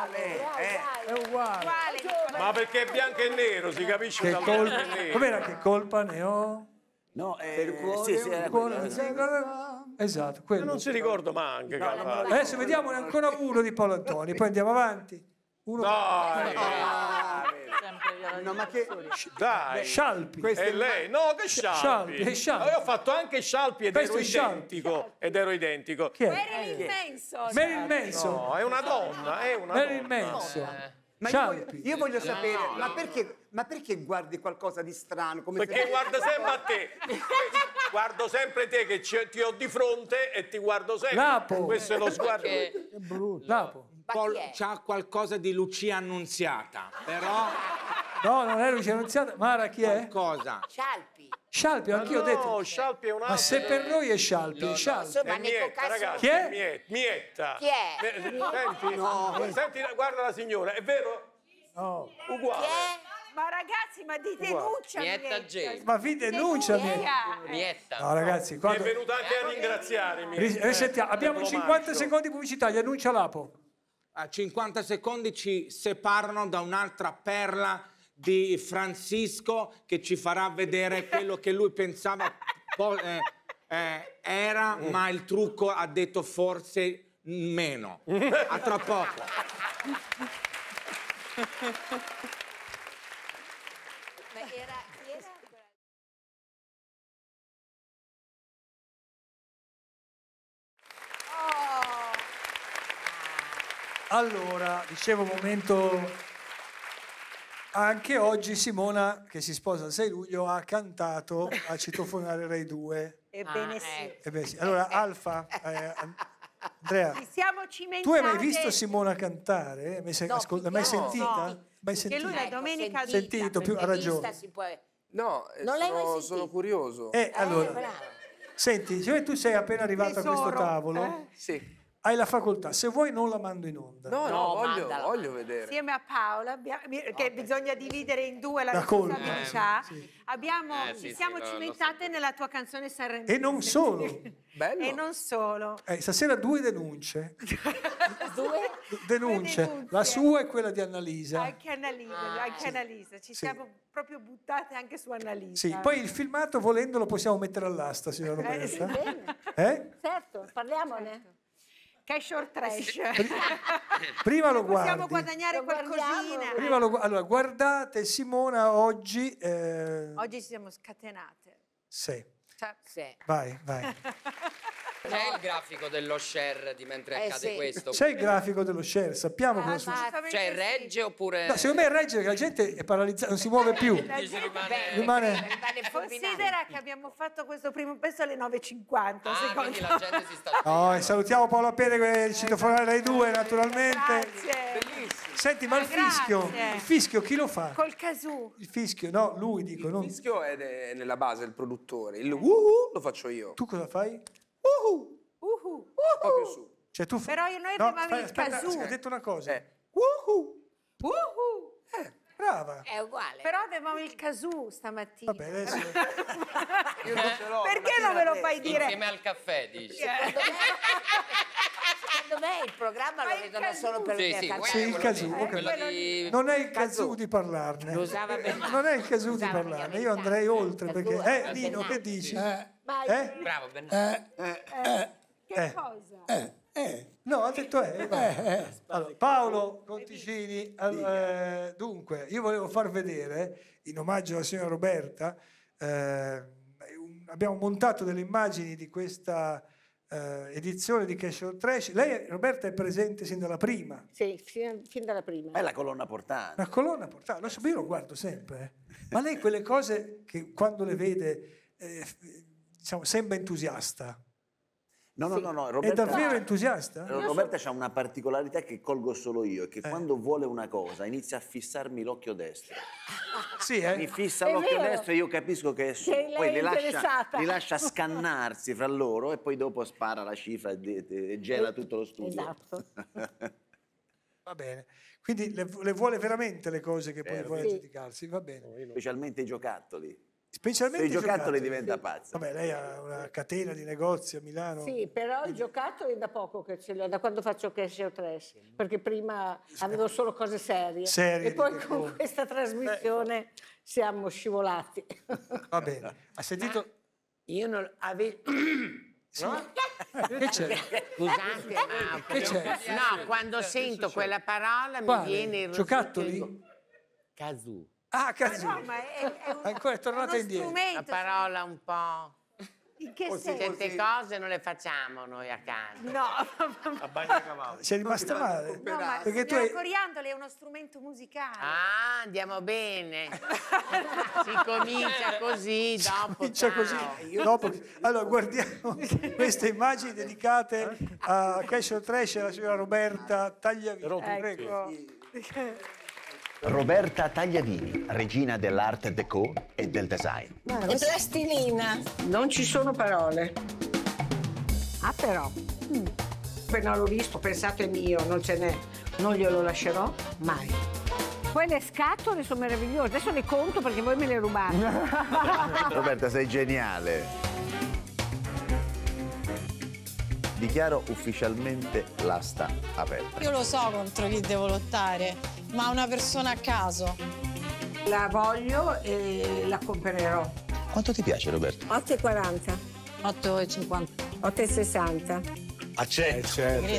S9: È uguale.
S4: Uguale.
S3: Ma perché è bianco e nero, si capisce
S1: Che
S3: dal
S1: col-
S3: bianco e nero.
S1: Com'era che colpa ne ho?
S5: No, eh,
S8: Per cuore
S5: sì, sì,
S8: un
S5: era
S1: Cuore-
S5: quello.
S1: Esatto,
S3: Ma
S1: quello.
S3: non si ricordo manco. Calvario.
S1: Adesso vediamone ancora uno di Paolo Antoni, poi andiamo avanti. Uno.
S3: Dai,
S8: No, ma che...
S3: dai.
S1: Scialpi.
S8: Questo
S3: È lei? No, che Scialpi.
S1: Scialpi, è Scialpi.
S3: Ma io ho fatto anche Scialpi ed
S1: Questo
S3: ero
S1: è Scialpi.
S3: identico. Ed ero identico.
S1: Chi è?
S4: Marilyn Manson.
S1: Marilyn Manson.
S3: No, è una donna, è una
S1: Marilyn
S3: donna.
S1: Manson.
S8: Ma io voglio, io voglio
S3: No,
S8: sapere,
S3: no.
S8: ma, perché, ma perché guardi qualcosa di strano? Come
S3: Perché
S8: se-
S3: guarda sempre a te. Guardo sempre te che ci- ti ho di fronte e ti guardo sempre.
S1: Lapo.
S3: Questo è lo sguardo.
S10: Perché
S1: Lapo.
S10: Pol- c'ha qualcosa di Lucia Annunziata, però
S1: No, non è Lucia Annunziata. Mara, chi è?
S10: cosa?
S2: Scialpi.
S1: Scialpi, anch'io ho detto.
S3: No, Scialpi è un altro.
S1: Ma se per noi è Scialpi,
S3: No, no,
S1: Scialpi.
S2: Insomma,
S3: È
S2: Nico
S3: Mietta,
S2: Casso-
S3: ragazzi.
S1: Chi è?
S3: Miet- Mietta.
S2: Chi è?
S3: Eh, Senti, no. Senti, guarda la signora, è vero?
S1: No.
S3: Uguale.
S2: Chi è?
S4: Ma ragazzi, ma di
S3: Uguale.
S4: denuncia
S7: Mietta J.
S1: Ma vi denuncia
S4: Denuncia.
S7: Mietta.
S1: No, ragazzi,
S3: Mi è
S1: quando...
S3: venuto anche a ringraziare. Mietta.
S1: Ris- risentiamo. Abbiamo
S3: Per
S1: cinquanta
S3: l'omaggio.
S1: secondi di pubblicità, gli annuncia Lapo.
S10: A cinquanta secondi ci separano da un'altra perla di Francisco che ci farà vedere quello che lui pensava po- eh, eh, era, ma il trucco ha detto forse meno. A tra poco.
S2: Ma era, chi era? Oh,
S1: Allora, dicevo, momento... Anche oggi Simona, che si sposa il sei luglio, ha cantato a citofonare Rai due.
S4: Ebbene
S2: Ah,
S4: sì.
S2: ecco.
S1: Eh beh, sì. Allora, Alfa, eh, Andrea,
S4: Ci siamo cimentati.
S1: tu hai mai visto Simona cantare? Mai, se-
S2: No,
S1: ascol-
S2: più
S1: mai
S2: che altro,
S1: sentita?
S4: no.
S1: Mai
S4: Che
S1: sentita?
S4: lui la
S2: ecco,
S4: domenica
S2: sentita,
S1: Sentito, più- ha
S2: perché
S1: ragione.
S2: vista si può-
S12: No, eh,
S2: Non l'hai mai
S12: sono,
S2: sentito?
S12: sono curioso.
S1: Eh, allora,
S2: bravo.
S1: senti, siccome tu sei appena arrivato a questo
S4: Tesoro,
S1: tavolo,
S4: eh?
S12: Sì.
S1: hai la facoltà, se vuoi non la mando in onda.
S12: No, no,
S2: No,
S12: voglio,
S2: mandala.
S12: voglio vedere.
S4: Insieme a Paola, abbia- che bisogna dividere in due la
S1: La colpa.
S4: responsabilità,
S1: Eh, sì.
S4: abbiamo,
S7: Eh, sì,
S4: ci
S7: sì,
S4: siamo
S7: lo- lo
S4: cimentate nella tua canzone Sanremo.
S1: E non solo.
S12: Bello.
S4: E non solo.
S1: Eh, stasera due denunce.
S2: Due?
S1: Denunce.
S4: denunce.
S1: La sua e quella di Annalisa.
S4: Anche Annalisa,
S2: Ah,
S4: anche
S2: sì.
S4: Annalisa. Ci
S1: Sì.
S4: siamo proprio buttate anche su Annalisa.
S1: Sì, poi il filmato, volendo, lo possiamo mettere all'asta, signora
S4: Eh, sì,
S1: Roberta.
S6: Bene,
S1: Eh?
S6: certo, parliamone.
S4: Cash or trash.
S1: Prima lo
S4: Possiamo
S1: guardi.
S4: guadagnare
S6: Lo guardiamo.
S4: qualcosina.
S1: Prima lo gu- allora, guardate Simona oggi. Eh,
S4: Oggi ci siamo scatenate.
S1: sì.
S4: Cioè,
S2: Sì.
S1: Vai, vai.
S7: C'è il grafico dello share di mentre
S2: Eh,
S7: accade
S2: sì.
S7: questo?
S1: C'è il grafico dello share, sappiamo
S4: Ah,
S1: cosa succede.
S4: assolutamente
S7: Cioè
S4: sì.
S7: regge oppure...
S1: No, secondo me regge che la gente è paralizzata, non si muove più.
S4: La
S7: Dice
S4: gente-
S7: rimane-
S2: Beh,
S1: Rimane-
S2: rimane fulminante.
S4: Considera che abbiamo fatto questo primo pezzo alle nove e cinquanta.
S7: Ah,
S4: secondo
S7: quindi la gente si sta...
S1: No, e salutiamo Paola Pere che il citofonare Rai due, naturalmente.
S4: Grazie.
S1: Senti, ma il fischio,
S4: Grazie.
S1: il fischio chi lo fa?
S4: Col casù.
S1: Il fischio, no, lui dico,
S12: Il
S1: non...
S12: fischio è de- nella base, il produttore. Il uh lo faccio io.
S1: Tu cosa fai?
S4: Uhu.
S12: Proprio su.
S1: Cioè tu fa-
S4: Però io- noi
S1: no,
S4: avevamo
S1: fai-
S4: il
S1: aspetta,
S4: casù.
S1: ho detto una cosa.
S12: Eh.
S1: Uhu.
S4: Uhu.
S1: Brava.
S2: È uguale.
S4: Però avevamo il casù stamattina.
S1: Vabbè, adesso...
S12: Io non ce l'ho.
S4: Perché non me lo fai dire?
S7: Insieme al caffè, dici?
S2: Secondo me il programma lo
S4: Ma il
S2: vedono
S4: casù.
S2: solo per
S7: Sì,
S2: le
S7: sì,
S2: canzoni.
S1: Sì, il
S7: quello
S1: casù,
S7: lì,
S1: ok.
S7: quello di...
S1: Non è il
S2: Casù.
S1: casù di parlarne.
S2: Lo usava bene.
S1: Non è il casù di
S2: Usava
S1: parlarne.
S2: meglio
S1: Io andrei
S2: Bernardi.
S1: oltre
S2: Casù
S1: perché...
S2: era
S1: Eh, Dino,
S2: Bernardi.
S1: che dici?
S2: Vai.
S1: Eh?
S7: Bravo, Bernardo.
S4: Che cosa?
S9: Eh, eh,
S1: No, ha detto eh. vai.
S9: eh, eh.
S1: Allora, Paolo Conticini, all- eh, dunque, io volevo far vedere, in omaggio alla signora Roberta, eh, un- abbiamo montato delle immagini di questa eh, edizione di Cash or Trash. Lei, Roberta, è presente sin dalla prima.
S6: Sì, fin, fin dalla prima.
S5: È la colonna portante.
S1: Una colonna portata, lo so, io lo guardo sempre. eh. Ma lei quelle cose che quando le vede, eh, diciamo, sembra entusiasta.
S5: No, no, no, no.
S1: È
S5: Roberta,
S1: davvero entusiasta?
S5: Roberta ha una particolarità che colgo solo io, è che quando vuole una cosa inizia a fissarmi l'occhio destro.
S1: Sì, eh?
S5: Mi fissa
S6: È
S5: l'occhio
S6: vero.
S5: destro e io capisco che è su.
S6: Che lei
S5: Poi
S6: è
S5: li lascia,
S6: interessata.
S5: li lascia scannarsi fra loro e poi dopo spara la cifra e, de- de- e gela tutto lo studio.
S6: Esatto.
S1: Va bene. Quindi le, le vuole veramente le cose che poi
S5: Certo.
S1: vuole
S6: Sì.
S1: aggiudicarsi, va bene.
S5: Specialmente i giocattoli.
S1: Specialmente
S5: Se i giocattoli diventa pazza.
S1: Vabbè, lei ha una catena di negozi a Milano.
S6: Sì, però i giocattoli da poco che ce li ho, da quando faccio Cash or Trash, perché prima avevo solo cose serie.
S1: Serie
S6: e poi
S1: di
S6: con
S1: decoro.
S6: questa trasmissione siamo scivolati.
S1: Va bene. Ha sentito?
S2: Io non avevo...
S1: Che c'è?
S2: Scusate, ma...
S1: Che c'è?
S2: No, quando sento quella parola
S1: Quale?
S2: mi viene il...
S1: Giocattoli?
S2: Casù.
S1: Ah, cazzo.
S4: No, ma è, è un,
S1: Ancora è tornata
S4: uno
S1: indietro.
S2: Una
S4: strumento.
S2: parola un po'...
S6: In che
S3: Così,
S6: senso?
S2: Certe cose non le facciamo noi a casa.
S4: No,
S3: A bagnacavallo.
S1: Sei rimasta male?
S4: no, ma
S1: Perché tu
S4: la
S1: hai...
S4: coriandolo è uno strumento musicale.
S2: Ah, andiamo bene. Si comincia così, dopo
S1: Comincia così. Dopo... Allora, guardiamo queste immagini dedicate a Cash or Trash e alla signora Roberta Tagliavini. Prego.
S5: Roberta Tagliavini, regina dell'art déco e del design.
S6: E plastilina. Non ci sono parole. Ah, però. Mm. Appena l'ho visto, ho pensato è mio, non ce n'è. Non glielo lascerò mai. Quelle scatole sono meravigliose. Adesso le conto perché voi me le rubate.
S5: Roberta, sei geniale. Dichiaro ufficialmente l'asta aperta.
S14: Io lo so contro chi devo lottare, ma una persona a caso.
S6: La voglio e la comprerò.
S5: Quanto ti piace, Roberta?
S6: otto e quaranta.
S14: otto e cinquanta.
S6: otto e sessanta.
S5: Accetto.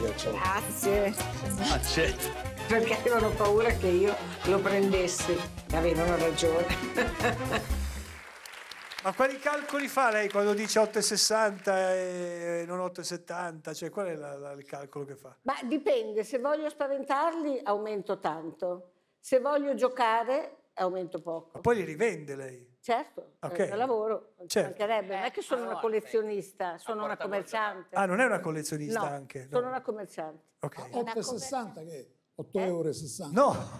S6: Grazie.
S5: Accetto.
S6: Perché avevano paura che io lo prendessi. Avevano ragione.
S1: Ma quali calcoli fa lei quando dice otto e sessanta e non otto e settanta? Cioè, qual è la- la- il calcolo che fa?
S6: Ma dipende, se voglio spaventarli aumento tanto, se voglio giocare aumento poco.
S1: Ma poi li rivende lei?
S6: Certo,
S1: Ok.
S6: eh, lavoro, non ci
S1: Certo.
S6: mancherebbe, non è che sono una collezionista, sono una commerciante.
S1: Ah, non è una collezionista
S6: No,
S1: anche?
S6: sono una commerciante.
S1: Ok.
S9: otto e sessanta che è? otto euro e sessanta.
S1: No!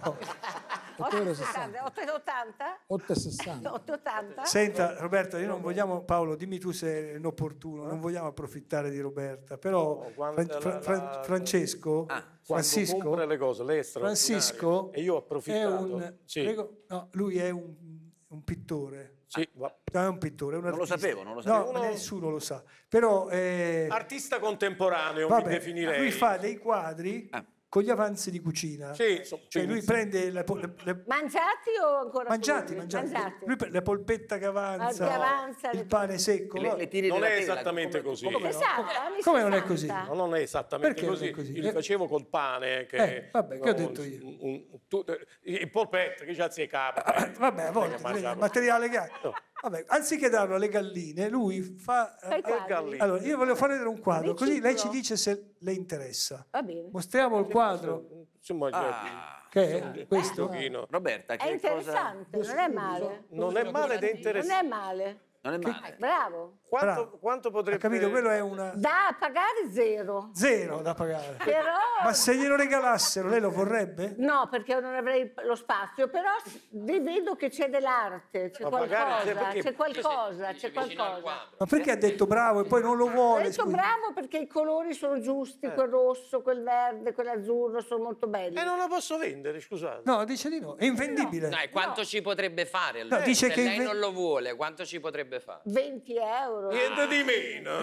S9: otto euro e sessanta.
S6: otto e ottanta?
S9: otto e sessanta.
S6: otto e ottanta?
S1: Senta, Roberta, io non vogliamo, Paolo, dimmi tu se è inopportuno, non vogliamo approfittare di Roberta, però
S3: quando
S1: Fran-
S3: la-
S1: Fra-
S3: la-
S1: Francesco,
S3: Quando
S1: Francisco,
S3: compra le cose, lei è straordinaria.
S1: Francisco
S3: E io ho
S1: è
S3: approfittato.
S1: un,
S3: Sì.
S1: prego, no, lui è un, un pittore.
S3: Sì, va-
S1: No, è un pittore, è un
S5: Non lo
S1: artista.
S5: sapevo, non lo
S1: No,
S5: sapevo.
S1: ma
S3: Uno-
S1: nessuno lo sa. Però eh,
S3: Artista contemporaneo, mi
S1: vabbè,
S3: definirei.
S1: lui fa dei quadri
S5: Ah.
S1: con gli avanzi di cucina.
S3: Sì, so-
S1: Cioè
S3: sì,
S1: lui
S3: sì.
S1: prende le, po- le- le-
S6: Mangiati o ancora
S1: mangiati,
S6: crudi?
S1: mangiati. Lui pre- la polpetta che avanza,
S6: Ah, che avanza,
S1: il
S6: le-
S1: pane secco.
S5: Le,
S1: no?
S5: le tiri
S3: Non
S5: nella
S3: è
S5: tela,
S3: esattamente
S5: come-
S3: così.
S5: come-
S6: Esatto, anni
S1: Come non è così?
S6: sessanta.
S3: No, non è esattamente
S1: Perché non
S3: così.
S1: è così?
S3: Il
S1: Eh.
S3: facevo col pane. Che,
S1: Eh, vabbè, che ho
S3: no,
S1: detto io?
S3: un- un- tu- il polpetto, che c'ha si capo.
S1: Vabbè, a volte il materiale che ha. Vabbè, anziché darlo alle galline, lui fa...
S6: Fai
S1: eh,
S6: quadri.
S1: allora, io voglio fare vedere un quadro, così lei ci
S6: Riciclo.
S1: dice se le interessa.
S6: Va bene.
S1: Mostriamo il quadro.
S3: Insomma,
S5: Ah,
S1: Che è questo?
S3: un pochino.
S5: Roberta,
S6: È
S5: che cosa...
S6: interessante, non è male.
S3: Non è male ed è
S6: Non
S3: interessante.
S6: è male.
S5: Non è male.
S6: Bravo.
S3: Quanto,
S1: Bravo.
S3: quanto
S1: Ha
S3: potrebbe...
S1: capito? Quello è una...
S6: Da pagare zero.
S1: Zero da pagare.
S6: Però...
S1: Ma se glielo regalassero, lei lo vorrebbe?
S6: No, perché non avrei lo spazio, però vedo che c'è dell'arte, c'è
S3: Ma magari c'è
S6: qualcosa,
S3: perché-
S6: c'è qualcosa, c'è qualcosa.
S1: Ma perché ha detto bravo e poi non lo
S6: Ho
S1: vuole?
S6: detto
S1: scusi?
S6: bravo perché i colori sono giusti, quel rosso, quel verde, quell'azzurro, sono molto belli.
S3: E non la posso vendere, scusate.
S1: No, dice di no. È invendibile.
S7: Dai, quanto ci potrebbe fare? allora?
S1: No, dice
S7: Se
S1: che
S7: lei
S1: inve-
S7: non lo vuole, quanto ci potrebbe fare?
S6: venti euro.
S3: Niente di meno.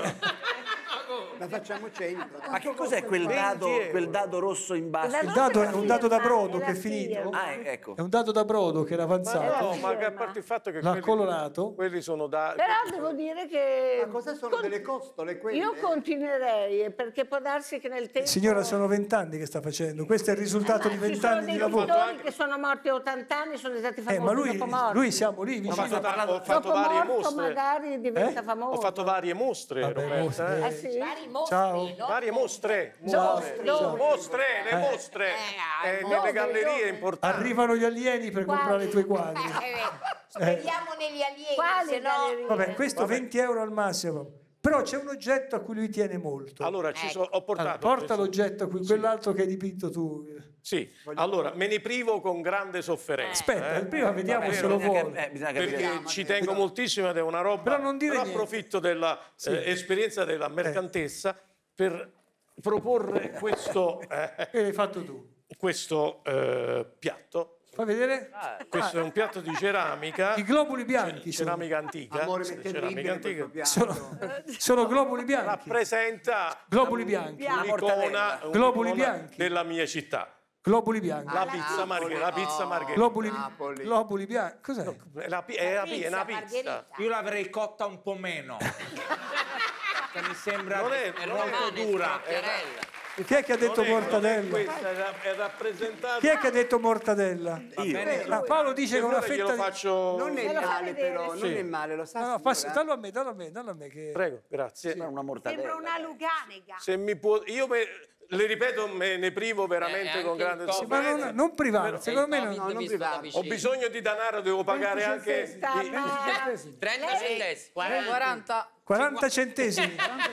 S8: Ma facciamo cento.
S5: Ma che cos'è quel dado,
S3: euro.
S5: quel dado rosso in basso?
S1: Il dado è un dado da brodo che è
S6: Firma,
S1: finito.
S6: la
S5: Ah, eh, ecco.
S1: È un dado da brodo che era
S3: Ma
S1: avanzato.
S3: no, ma che a parte il fatto che
S1: L'ha
S3: quelli,
S1: colorato.
S3: quelli sono da...
S6: Però devo dire che...
S8: Ma cosa sono delle costole quelle?
S6: Io continuerei, eh, perché può darsi che nel tempo...
S1: Signora, sono vent'anni che sta facendo. Questo è il risultato di
S6: Ci sono
S1: vent'anni
S6: dei
S1: di lavoro.
S6: pittori che sono morti a ottanta anni, sono stati
S1: Eh,
S6: famosi
S1: ma lui,
S6: dopo morti.
S1: lui siamo lì
S3: Ho
S1: vicino.
S3: fatto, ho fatto
S6: Dopo
S3: varie
S6: morto
S3: mostre.
S6: magari diventa
S1: Eh?
S6: famoso.
S3: Ho fatto varie mostre,
S1: Vabbè,
S3: Roberta,
S1: mostre.
S3: eh.
S6: Eh sì?
S2: Vari mostri,
S1: Ciao.
S2: no?
S3: Varie mostre.
S6: Dove? Dove?
S3: Mostre, le
S1: Eh.
S3: mostre.
S2: Eh,
S3: Eh,
S2: dove,
S3: nelle gallerie
S6: dove?
S3: importanti.
S1: Arrivano gli alieni per
S6: Quali?
S1: comprare i tuoi quadri.
S2: Eh, speriamo negli alieni,
S6: Quali
S2: se no...
S6: gallerie?
S1: Vabbè, questo
S3: Vabbè.
S1: venti euro al massimo. Però c'è un oggetto a cui lui tiene molto.
S3: Allora, ci
S2: Ecco.
S3: so- ho portato...
S1: Allora, porta l'oggetto a cui, quell'altro che hai dipinto tu.
S3: Sì, allora, me ne privo con grande sofferenza.
S1: Aspetta,
S3: eh.
S1: prima vediamo
S3: Vabbè,
S1: se lo
S5: Bisogna
S1: vuole.
S5: cap- eh, bisogna capire.
S3: Perché ci tengo moltissimo ed è una roba.
S1: Però non dire
S3: però
S1: niente.
S3: approfitto dell'esperienza della mercantessa per proporre questo, eh,
S1: Che l'hai fatto tu.
S3: questo eh, piatto.
S1: Fai vedere?
S3: Questo è un piatto di ceramica.
S1: I globuli bianchi sono.
S3: Ceramica antica.
S8: Amore,
S3: sì,
S8: mette
S3: ceramica
S8: ridere
S3: antica.
S8: questo piatto.
S1: Sono, sono globuli bianchi.
S3: Rappresenta
S1: Globuli bianchi.
S3: un'icona,
S1: Globuli
S3: un'icona
S1: bianchi.
S3: della mia città.
S1: Globuli bianchi.
S3: La pizza margherita. La pizza margherita.
S1: Globuli,
S8: Napoli.
S1: globuli bianchi. Cos'è?
S3: È, la, pi- è, la pi- è una
S2: Pizza,
S3: pizza.
S2: margherita.
S10: Io l'avrei cotta un po' meno. Che mi sembra
S3: Non è, non è
S10: molto dura.
S3: È una,
S1: Chi è che ha detto
S3: Non è- non è
S1: mortadella?
S3: questa, è, è rappresentata.
S1: Chi è che ha detto mortadella?
S3: Io.
S1: Ah, Paolo dice che
S3: Se
S1: una
S3: vuole
S1: fetta
S3: glielo
S1: di...
S3: faccio...
S8: Non è
S4: Me lo fa
S8: male
S4: vedere,
S8: però,
S4: sì.
S8: non è male, lo sa
S1: No, no,
S8: signora?
S1: fa- dallo a me, dallo a me, dallo a me che...
S3: Prego, grazie.
S5: Sembra una mortadella.
S4: Sembra una luganega.
S3: Se mi può... Io me- le ripeto, me ne privo veramente
S7: Eh,
S3: con
S7: anche
S3: grande
S7: il
S1: Sì, ma
S3: sofferenza.
S1: non, non privato,
S3: Però-
S1: secondo me
S7: il
S1: non...
S7: Covid
S8: non
S7: visto da
S8: privato.
S7: vicino.
S3: Ho bisogno di denaro, devo pagare anche...
S4: Sta
S3: i-
S4: ma-
S7: trenta centesimi. quaranta.
S1: quaranta centesimi,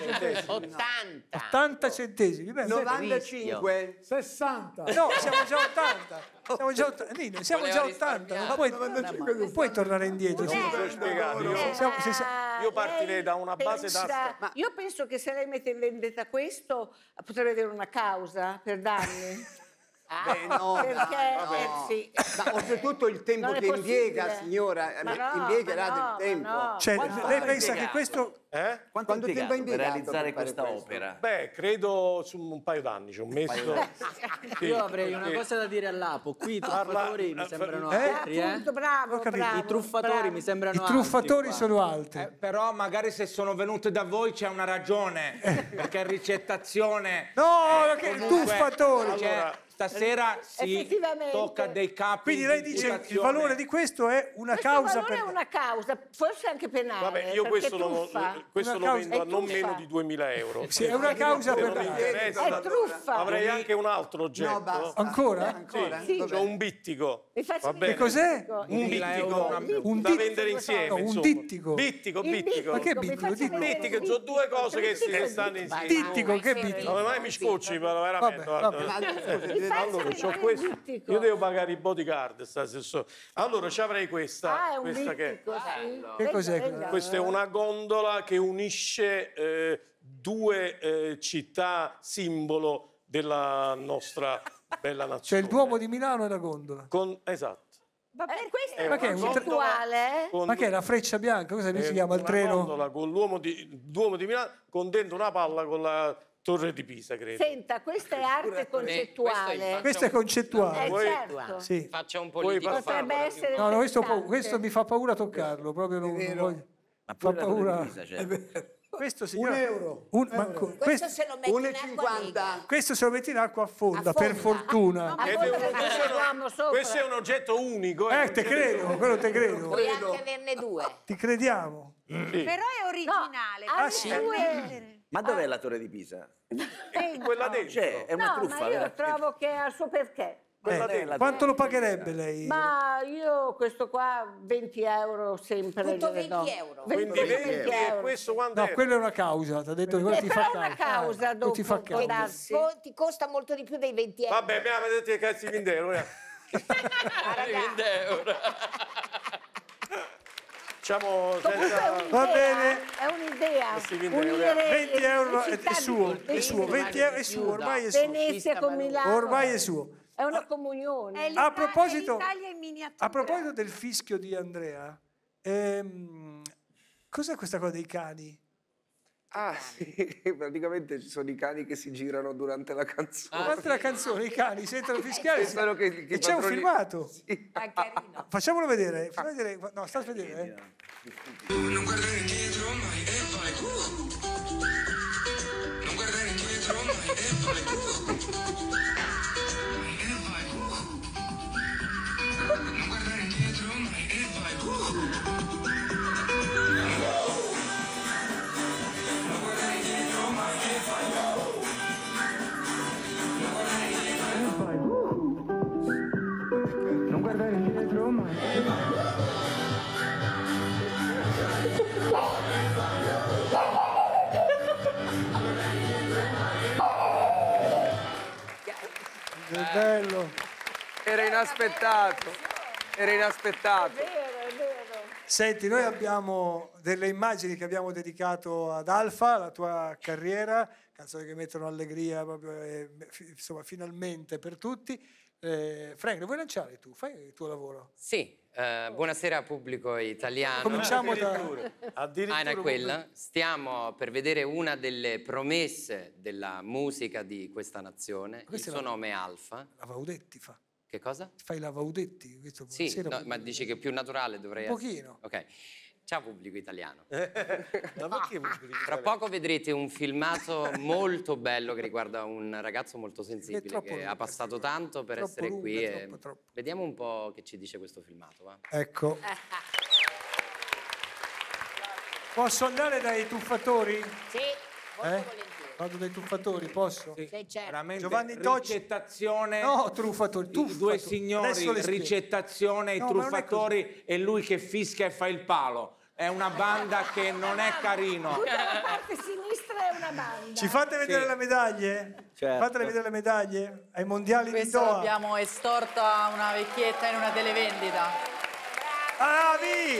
S2: ottanta.
S1: ottanta centesimi. Beh,
S8: novantacinque.
S9: sessanta.
S1: no, siamo già ottanta. Siamo già ottanta. Nino, siamo
S7: Voleva
S1: già ottanta. Non
S7: risparmiare.
S1: puoi, non puoi tornare indietro. sì.
S3: Comunque, ho spiegato, io-
S1: Se siamo- se siamo-
S3: Io partirei da una base
S6: Pensa-
S3: d'asta.
S6: Ma io penso che se lei mette in vendetta questo potrebbe avere una causa per danni.
S8: Beh, no,
S6: perché
S8: dai, vabbè.
S6: eh, sì.
S8: Ma oltretutto il tempo
S6: Non è
S8: che impiega,
S6: possibile.
S8: signora,
S6: Ma
S8: eh,
S6: no,
S8: impiegherà
S6: ma no,
S8: del tempo.
S6: ma no.
S1: Cioè,
S5: Quanto
S1: lei
S5: ha
S1: pensa che
S5: impiegato?
S1: questo...
S3: Eh?
S5: Quanto ha
S8: Quanto tempo
S5: impiegato
S8: ha
S5: per
S8: impiegato
S5: realizzare
S8: per fare
S5: questa
S8: questo?
S5: opera?
S3: Beh, credo su un paio d'anni, ci ho messo. Sì,
S13: Io avrei una
S3: perché-
S13: cosa da dire all'Apo. Qui i
S3: Parla-
S13: truffatori mi
S3: eh,
S13: sembrano
S1: eh?
S13: altri, eh?
S6: Appunto, bravo,
S1: Ho capito.
S6: bravo,
S13: I truffatori
S6: bravo.
S13: mi sembrano
S1: I
S13: altri
S1: truffatori
S13: qua.
S1: sono altri.
S10: Eh, però magari se sono venute da voi c'è una ragione, perché ricettazione...
S1: No, che
S10: comunque-
S1: truffatori!
S10: Cioè, stasera si
S6: Effettivamente.
S10: tocca dei capi.
S1: Quindi lei
S10: di
S1: dice che il
S10: imputazione.
S1: valore di questo è una
S6: Questo
S1: causa
S6: valore
S1: per...
S6: è una causa, forse anche penale.
S3: Vabbè, io
S6: perché
S3: questo, lo,
S6: truffa.
S3: questo
S1: Una
S3: lo
S1: causa-
S3: vendo a
S6: è
S3: non
S6: truffa.
S3: meno di duemila euro.
S1: Sì, è una causa
S3: Se
S1: per...
S3: non mi interessa,
S6: È truffa.
S3: avrei anche un altro oggetto.
S8: No, basta.
S1: Ancora?
S8: Ancora?
S3: Sì,
S8: Dov'è?
S3: c'ho un bittigo.
S6: Mi faccia
S3: Va
S6: vedere
S3: bene.
S1: Che cos'è?
S6: il
S3: Un
S10: duemila euro,
S3: bittico
S10: una-
S1: Un
S3: da
S1: dit-
S3: vendere insieme.
S1: no, un
S3: insomma.
S1: dittico.
S3: Bittico,
S6: Il
S3: bittico.
S1: Ma che
S6: mi
S1: bittico?
S6: faccia
S1: Dittico.
S6: vedere
S3: Bittico,
S6: il
S3: sono due cose che si
S6: Dittico,
S3: stanno
S6: dittico.
S3: insieme.
S1: Dittico, che bittico?
S3: No, ma mi scocci, però veramente.
S1: Vabbè, vabbè.
S3: guarda.
S8: Ma scusi,
S6: Mi faccia
S3: Allora,
S6: vedere
S3: c'ho
S6: il
S3: questo.
S6: dittico.
S3: Io devo pagare i bodyguard. sta stesso- Allora, ci avrei questa.
S6: Ah, è un
S3: questa che...
S6: dittico, sì.
S1: Che cos'è?
S6: Venga,
S3: Questa è una gondola che unisce eh, due eh, città simbolo della nostra bella
S1: Cioè
S3: nazione.
S1: il Duomo di Milano e la gondola.
S3: Con, esatto.
S6: Vabbè, questo
S3: È
S6: è
S1: Ma che è un tre-
S6: concettuale, eh?
S3: Con-
S1: Ma che è la freccia bianca? Cosa
S3: eh,
S1: si chiama il
S3: una
S1: treno?
S3: gondola con l'uomo di, Duomo di Milano con dentro una palla con la Torre di Pisa, credo.
S6: Senta, questa è arte concettuale.
S1: Questo è concettuale.
S6: Eh,
S3: Poi-
S6: certo.
S1: Sì.
S7: Faccia un
S3: Poi
S7: politico.
S3: pa-
S6: Potrebbe essere
S1: No, no, questo,
S6: interessante.
S1: questo mi fa paura toccarlo, proprio non, non voglio.
S5: Ma
S1: Fa
S5: pure la
S1: paura.
S5: Torre di Pisa c'è.
S1: Questo
S9: Un
S1: signore,
S9: euro.
S1: un- ma
S9: Euro.
S1: co-
S2: Questo
S1: questo,
S2: se lo metti
S8: uno e
S2: in acqua
S8: cinquanta.
S2: nera.
S1: questo se lo metti in acqua affonda,
S2: Affonda.
S1: per fortuna.
S6: A
S3: Ed è
S6: volte
S3: un-
S6: ci
S3: questo, è
S6: troviamo
S3: un,
S6: sopra.
S3: questo è un oggetto unico.
S1: Eh, te credo, quello te credo.
S2: Puoi anche averne due.
S1: Ti crediamo.
S3: Sì.
S4: Però è originale.
S6: Ah,
S4: deve
S6: sì?
S4: vendere.
S5: Ma dov'è la Torre di Pisa?
S3: Quella dentro.
S5: C'è, è una
S6: No,
S5: truffa,
S6: ma io
S5: vero?
S6: trovo che ha il suo perché.
S3: Quella
S1: Eh,
S3: dentro.
S1: quanto lo pagherebbe lei?
S6: Ma io questo qua venti euro sempre
S2: Tutto
S6: gliene do.
S2: venti euro.
S3: Quindi
S6: Questo
S3: venti e
S6: euro.
S3: questo quanto
S1: No,
S3: è?
S1: quello è una causa, ti ha detto che quello
S6: Eh,
S1: ti
S6: però
S1: fa
S6: è una
S1: causa.
S6: causa
S1: Non
S6: dopo,
S1: ti fa
S6: può
S1: causa.
S6: darsi.
S2: Co- ti costa molto di più dei venti euro.
S3: Vabbè, abbiamo detto che cazzo di ventero. eh.
S7: venti euro.
S3: Diciamo
S6: Comunque è
S3: senza...
S6: un'idea,
S1: Va bene.
S6: è un'idea.
S3: Questi venti
S6: Unire
S3: euro.
S1: venti euro
S6: le
S1: è,
S6: città
S1: è
S6: di-
S1: suo, è suo, venti euro è suo, ormai è suo.
S6: Venezia con Milano.
S1: Ormai è suo.
S6: È una comunione.
S4: È
S1: A
S4: l'Ita-
S1: proposito-
S4: è l'Italia in miniatura.
S1: A proposito del fischio di Andrea, ehm, cos'è questa cosa dei cani?
S12: Ah, sì, praticamente ci sono i cani che si girano durante la canzone.
S1: Durante la canzone i cani sentono fischiare si-
S12: Pensano che- che
S1: e c'è un
S12: padroni-
S1: filmato.
S12: Sì.
S2: È carino.
S1: Facciamolo vedere, fammi vedere. No, sta a vedere. Eh.
S11: Non guardare indietro mai e vai uh. Non guardare indietro mai e vai uh. E vai uh. Non guardare indietro mai e vai uh. Non guardare indietro mai e vai uh. Non guardare indietro mai e vai uh.
S1: Che bello.
S12: Era inaspettato, era inaspettato.
S6: È vero, è vero.
S1: Senti, noi abbiamo delle immagini che abbiamo dedicato ad Alfa, la tua carriera, canzoni che mettono allegria proprio, eh, fi- insomma, finalmente per tutti. Eh, Frank, lo vuoi lanciare tu? Fai il tuo lavoro.
S7: Sì, eh, buonasera pubblico italiano.
S1: Cominciamo da...
S3: Addirittura
S7: Ah, è quella. Stiamo per vedere una delle promesse della musica di questa nazione.
S1: Questa
S7: Il
S1: è
S7: suo
S1: la-
S7: nome è Alfa.
S1: La Vaudetti fa.
S7: Che cosa?
S1: Fai la Vaudetti? Questo
S7: Sì,
S1: buonasera,
S7: no, ma dici che è più naturale dovrei
S1: Un
S7: essere?
S1: pochino.
S7: Ok. Ciao pubblico italiano.
S3: Ma perché pubblico
S7: Tra
S3: italiano?
S7: poco vedrete un filmato molto bello che riguarda un ragazzo molto
S1: È
S7: sensibile
S1: troppo
S7: che
S1: lungo,
S7: ha passato tanto per
S1: troppo
S7: essere
S1: lungo,
S7: qui
S1: è
S7: e
S1: troppo, troppo.
S7: vediamo un po' che ci dice questo filmato. Va?
S1: Ecco. Posso andare dai tuffatori?
S2: Sì, molto
S1: Eh?
S2: volentieri.
S1: Vado dai tuffatori, posso?
S2: Sì, certo.
S10: Veramente
S1: Giovanni Tocci.
S10: ricettazione.
S1: No, truffatori,
S10: I
S1: tuffatori.
S10: due
S1: Adesso
S10: signori,
S1: le spiego.
S10: ricettazione, i
S1: No, ma non è
S10: truffatori e lui che fischia e fa il palo. È una banda che non è carino.
S6: Tutta la parte sinistra è una banda.
S1: Ci fate vedere
S10: Sì.
S1: le medaglie?
S13: Certo.
S1: Fatele vedere le medaglie ai mondiali
S14: Questo
S1: di Doha.
S14: l'abbiamo estorta una vecchietta in una televendita.
S1: Bravi!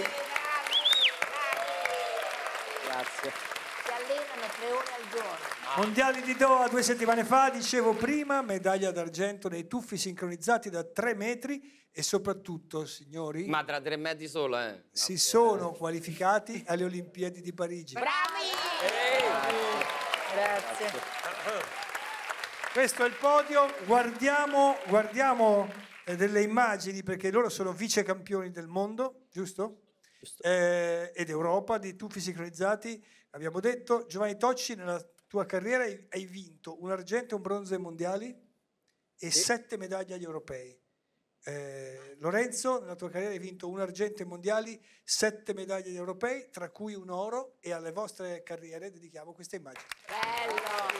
S13: Grazie.
S2: Si allenano tre ore al giorno.
S1: Mondiali di Doha due settimane fa, dicevo prima, medaglia d'argento nei tuffi sincronizzati da tre metri e soprattutto, signori,
S7: Ma tra tre metri solo, eh.
S1: si sono qualificati alle Olimpiadi di Parigi.
S2: Bravi!
S14: Grazie.
S1: Questo è il podio, guardiamo, guardiamo eh, delle immagini perché loro sono vice campioni del mondo, giusto? Eh, ed Europa di tuffi sincronizzati. Abbiamo detto, Giovanni Tocci, nella tua carriera hai, hai vinto un argento e un bronzo ai mondiali e sette medaglie agli europei. Eh, Lorenzo, nella tua carriera hai vinto un argento ai mondiali, sette medaglie agli europei, tra cui un oro, e alle vostre carriere dedichiamo queste immagini.
S2: Bello!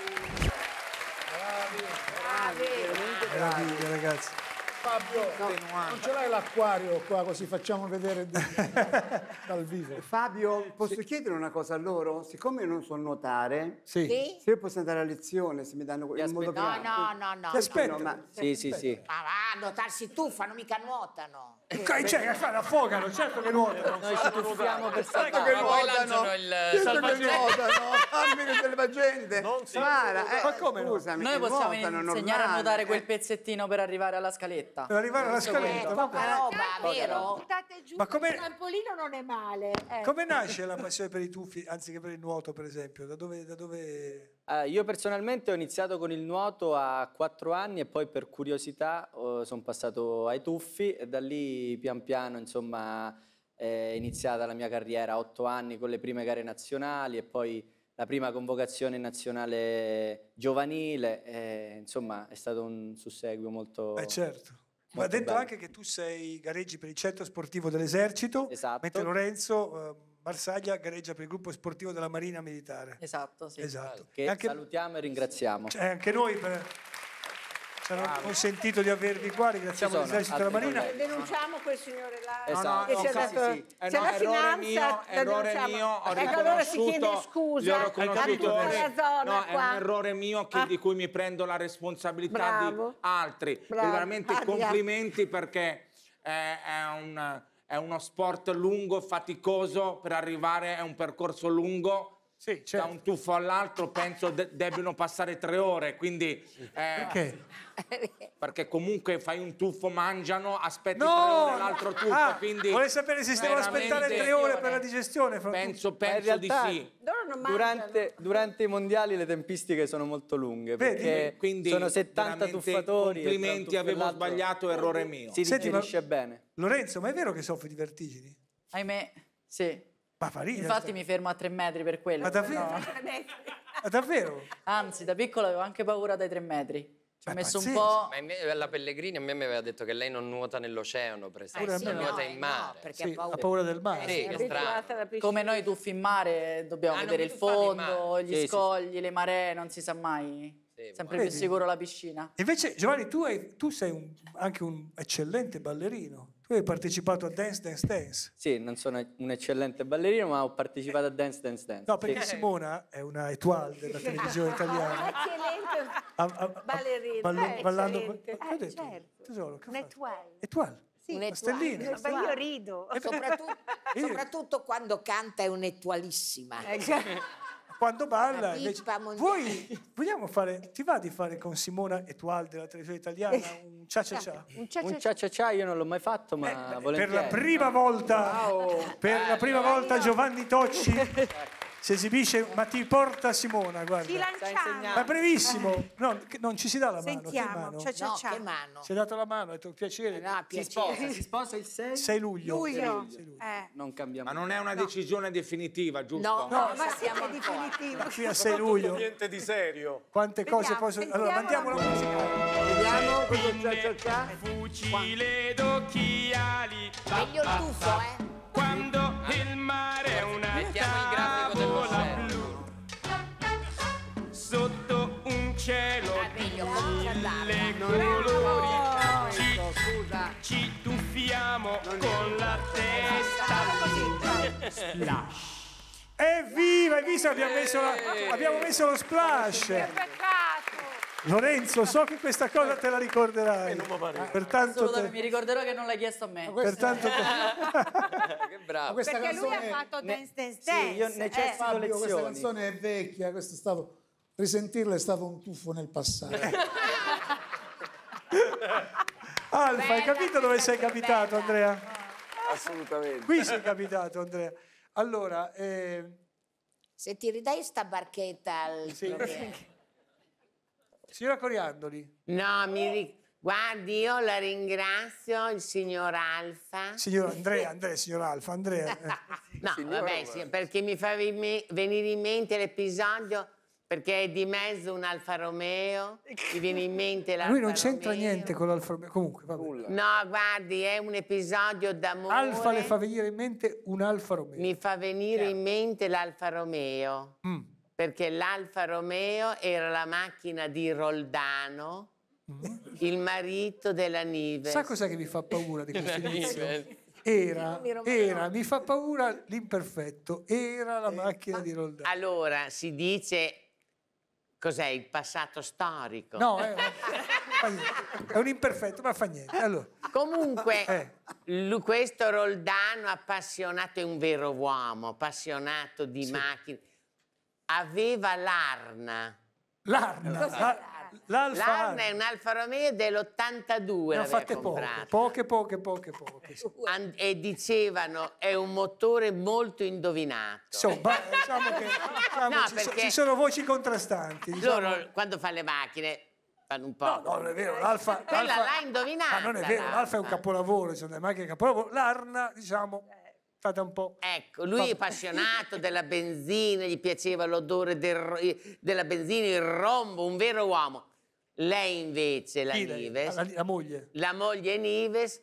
S1: Bravi! Meraviglia, ragazzi.
S9: Fabio, non ce l'hai l'acquario qua così facciamo vedere di- dal vivo?
S8: Fabio, posso chiedere una cosa a loro? Siccome io non so nuotare,
S1: Sì.
S2: Sì?
S8: se io posso andare a lezione, se mi danno in modo
S2: No,
S8: più
S2: no, no, no.
S1: Ti aspetto.
S8: No, ma-
S13: Sì, sì, sì.
S2: Ma va, nuotarsi tuffano, mica nuotano.
S1: Cioè, fanno affogano, certo che nuotano.
S13: Noi ci tuffiamo per
S8: Certo
S13: salvare.
S8: che
S7: Ma poi
S8: nuotano,
S7: lanciano il
S8: certo che
S7: salvagente.
S8: nuotano, fammi che salvagente.
S3: Non si
S8: Mara, eh,
S1: Ma come no?
S8: scusami,
S14: Noi possiamo
S8: nuotano,
S14: insegnare a
S8: normale,
S14: nuotare quel
S8: eh.
S14: pezzettino per arrivare alla scaletta.
S1: Per arrivare alla
S2: Eh,
S1: scaletta.
S2: poca roba, vero?
S6: Buttate giù
S1: Ma come-
S6: il trampolino non è male. eh.
S1: Come nasce la passione per i tuffi, anziché per il nuoto, per esempio? Da dove... Da dove...
S13: Eh, io personalmente ho iniziato con il nuoto a quattro anni e poi per curiosità sono passato ai tuffi e da lì pian piano insomma è iniziata la mia carriera a otto anni con le prime gare nazionali e poi la prima convocazione nazionale giovanile e, insomma è stato un susseguio molto...
S1: Eh certo. Ma
S13: molto
S1: detto
S13: bello.
S1: anche che tu sei gareggi per il centro sportivo dell'esercito,
S13: Esatto.
S1: mentre Lorenzo eh, Marsaglia gareggia per il gruppo sportivo della Marina Militare.
S14: Esatto, sì.
S1: Esatto.
S13: Che
S1: E anche,
S13: salutiamo e ringraziamo.
S1: cioè, anche noi per, ci hanno consentito di avervi qua, ringraziamo
S13: Ci sono
S1: l'esercito e la
S13: altri
S1: Marina.
S13: colleghi.
S6: Denunciamo quel signore là.
S13: Esatto.
S6: Che
S10: no,
S6: c'è
S10: no,
S6: dato-
S10: sì, sì. Eh,
S6: c'è
S10: no,
S6: la
S10: errore
S6: finanza,
S10: mio,
S6: la
S10: errore
S6: denunciamo.
S10: mio, ho
S6: Ecco, allora si chiede
S10: riconosciuto,
S6: scusa
S10: gli ho
S6: a
S10: riconosciuto
S6: tutta la
S10: delle-
S6: zona
S10: no, è
S6: qua.
S10: un errore mio che-
S6: Ah.
S10: di cui mi prendo la responsabilità
S6: Bravo.
S10: di altri.
S6: Bravo.
S10: E veramente
S6: Ah,
S10: complimenti perché è, è un- è uno sport lungo, faticoso per arrivare, è un percorso lungo.
S1: Sì, certo.
S10: Da un tuffo all'altro penso de- debbano passare tre ore, quindi eh,
S1: Perché?
S10: perché comunque fai un tuffo, mangiano, aspetti tre
S1: No!
S10: ore l'altro tuffo,
S1: Ah,
S10: quindi
S1: vuole sapere se stiamo aspettando
S10: veramente-
S1: tre ore per la digestione? fra
S10: penso,
S1: tutti?
S13: Ma in
S10: penso di
S13: realtà
S10: sì.
S6: Loro non mangiano.
S13: Durante, durante i mondiali le tempistiche sono molto lunghe
S1: Vedi?
S13: perché
S10: Quindi
S13: sono settanta
S10: veramente
S13: tuffatori. e tra un
S10: complimenti,
S13: tuffo e
S10: avevo
S13: l'altro
S10: sbagliato, errore mio.
S13: Si
S1: Senti, ma-
S13: digerisce bene.
S1: Lorenzo, ma è vero che soffri di vertigini?
S14: Ahimè, sì.
S1: Ma fa ridere.
S14: Infatti mi fermo a tre metri per quello.
S1: Ma davvero?
S14: no.
S1: Ma davvero?
S14: Anzi, da piccolo avevo anche paura dai tre metri. Ci ho
S1: Ma è
S14: messo un
S1: pazzesco.
S14: po'...
S7: Ma invece la Pellegrini a me mi aveva detto che lei non nuota nell'oceano, per esempio,
S1: Pure a me.
S7: nuota
S2: no,
S7: in
S2: no,
S7: mare.
S2: perché
S1: Sì,
S2: ha paura.
S1: ha paura del mare.
S7: Sì,
S6: È
S7: che
S6: abituata
S7: strano.
S6: alla piscina.
S14: Come noi tuffi in mare dobbiamo
S7: Ah, non
S14: vedere
S7: vi
S14: il
S7: tuffate in
S14: fondo,
S7: mare?
S14: gli
S13: Sì, sì,
S14: scogli, le maree, non si sa mai.
S7: Sì,
S14: Sempre
S1: Vedi?
S14: più sicuro la piscina.
S1: Invece, Giovanni, tu, hai- tu sei un- anche un eccellente ballerino. Tu hai partecipato a Dance Dance Dance.
S13: Sì, non sono un eccellente ballerino, ma ho partecipato a Dance Dance Dance.
S1: No, perché
S13: Sì.
S1: Simona è una étoile della televisione italiana.
S6: Eccellente
S1: Ha- ha- ha-
S6: ballerino.
S1: ballo-
S6: eh,
S1: ballando-
S6: eccellente.
S1: Che ho
S6: Eh,
S1: detto?
S6: certo.
S1: Tesoro, che ho
S6: Un
S1: fatto?
S6: étoile.
S1: Étoile?
S6: Sì,
S1: Una
S2: Un'étoile,
S1: stellina?
S6: Ma io rido.
S2: Soprattutto,
S1: Io-
S2: soprattutto quando canta è un'ettualissima.
S1: Quando balla,
S2: Una
S1: invece,
S2: pippa mondiale.
S1: vuoi, vogliamo fare, ti va di fare con Simona Étoile della televisione italiana un cia cia cia?
S6: Un cia
S13: Un
S6: cia
S13: cia cia cia io non l'ho mai fatto, ma
S1: Per
S13: volentieri.
S1: la prima volta, per la prima volta Giovanni Tocci si esibisce, ma ti porta Simona, guarda.
S4: Ci lanciamo.
S1: Ma è brevissimo. No, che- non ci si dà la mano. Che
S4: Sentiamo.
S1: mano?
S4: Ciao, ciao,
S2: No,
S4: ciao.
S2: che mano?
S1: Si è dato la mano, ha detto piacere.
S2: No,
S13: Si
S2: piacere.
S13: sposa, si sposa il sei?
S1: sei luglio.
S4: Luglio.
S1: sei luglio.
S4: Eh.
S13: Non cambiamo.
S10: Ma non è una decisione definitiva, giusto?
S2: No,
S1: No,
S2: no,
S4: Ma
S2: sappiamo
S4: siete
S2: ancora.
S4: definitivo.
S1: Da qui a sei luglio.
S3: Niente di serio.
S1: Quante cose
S4: Vediamo,
S1: possono... Allora, mandiamo la
S4: sentiamo
S1: musica.
S5: Vediamo cosa c'è, c'è, c'è.
S11: Fucile d'occhiali.
S2: Meglio il tuffo, eh?
S11: Quando il mare è una
S7: Mettiamo il grafico dello
S11: tavola
S7: scelto.
S11: blu. Sotto un cielo
S2: Ah, meglio, comincia a
S11: mille
S2: darla.
S11: colori. Ci,
S5: Scusa.
S11: ci tuffiamo con la testa. Splash.
S1: Evviva, hai visto? Abbiamo messo, la- abbiamo messo lo splash.
S4: Peccato.
S1: Lorenzo, so che questa cosa te la ricorderai. Pertanto,
S15: Assolutamente,
S1: te,
S15: mi ricorderò che non l'hai chiesto a me.
S1: pertanto te-
S7: Che bravo.
S9: Questa
S4: Perché lui
S9: canzone-
S4: ha fatto Dance Dance
S13: Sì,
S4: Dance.
S13: io necessito
S4: Eh.
S9: Fabio, questa
S13: lezioni.
S9: canzone è vecchia, questo è stato, risentirla è stato un tuffo nel passato.
S1: Alfa, hai capito dove sei capitato, Andrea?
S12: Assolutamente.
S1: Qui sei capitato, Andrea. Allora, eh,
S2: Se ti ridai sta barchetta al
S1: Sì.
S2: promierio.
S1: signora Coriandoli,
S16: No, mi ri- guardi, io la ringrazio, il signor Alfa.
S1: signor Andrea, Andrea, signor Alfa, Andrea. eh.
S16: No, vabbè, sì, perché mi fa vi- me- venire in mente l'episodio, perché è di mezzo un Alfa Romeo, mi viene in mente l'Alfa
S1: Lui non c'entra
S16: Romeo.
S1: niente con l'Alfa Romeo. Comunque, vabbè.
S16: No, guardi, è un episodio d'amore.
S1: Alfa le fa venire in mente un Alfa Romeo.
S16: Mi fa venire in mente l'Alfa Romeo,
S1: Mm.
S16: perché l'Alfa Romeo era la macchina di Roldano, il marito della Nives.
S1: Sa cos'è che mi fa paura di questo
S16: Della
S1: inizio?
S16: Nives.
S1: Era, era, mi fa paura l'imperfetto, era la macchina di Roldano.
S16: Allora, si dice, cos'è, il passato storico?
S1: No, eh, fa niente. È un imperfetto, ma fa niente. Allora,
S16: Comunque,
S1: Eh.
S16: lu- questo Roldano appassionato è un vero uomo, appassionato di macchine. Aveva l'Arna.
S1: l'Arna, la- l'Alfa
S16: L'Arna è un Alfa Romeo dell'ottantadue.
S1: ne ho fatte poche, poche, poche, poche, poche. sì.
S16: An- e dicevano è un motore molto indovinato.
S1: Insomma, diciamo che diciamo,
S16: No,
S1: ci, so-
S16: perché-
S1: ci sono voci contrastanti. Diciamo.
S16: Loro quando fanno le macchine fanno un po'.
S1: No, no, non è vero, l'Alfa...
S16: Quella
S1: l'Alfa-
S16: l'ha indovinata.
S1: Ma non è vero, l'Alfa è un capolavoro, sono delle macchine capolavoro. L'Arna, diciamo, è stata un po'...
S16: Ecco, lui è appassionato della benzina, gli piaceva l'odore del ro- della benzina, il rombo, un vero uomo. Lei invece, la
S1: Chi lei?
S16: Nives,
S1: La, la moglie.
S16: la moglie Nives,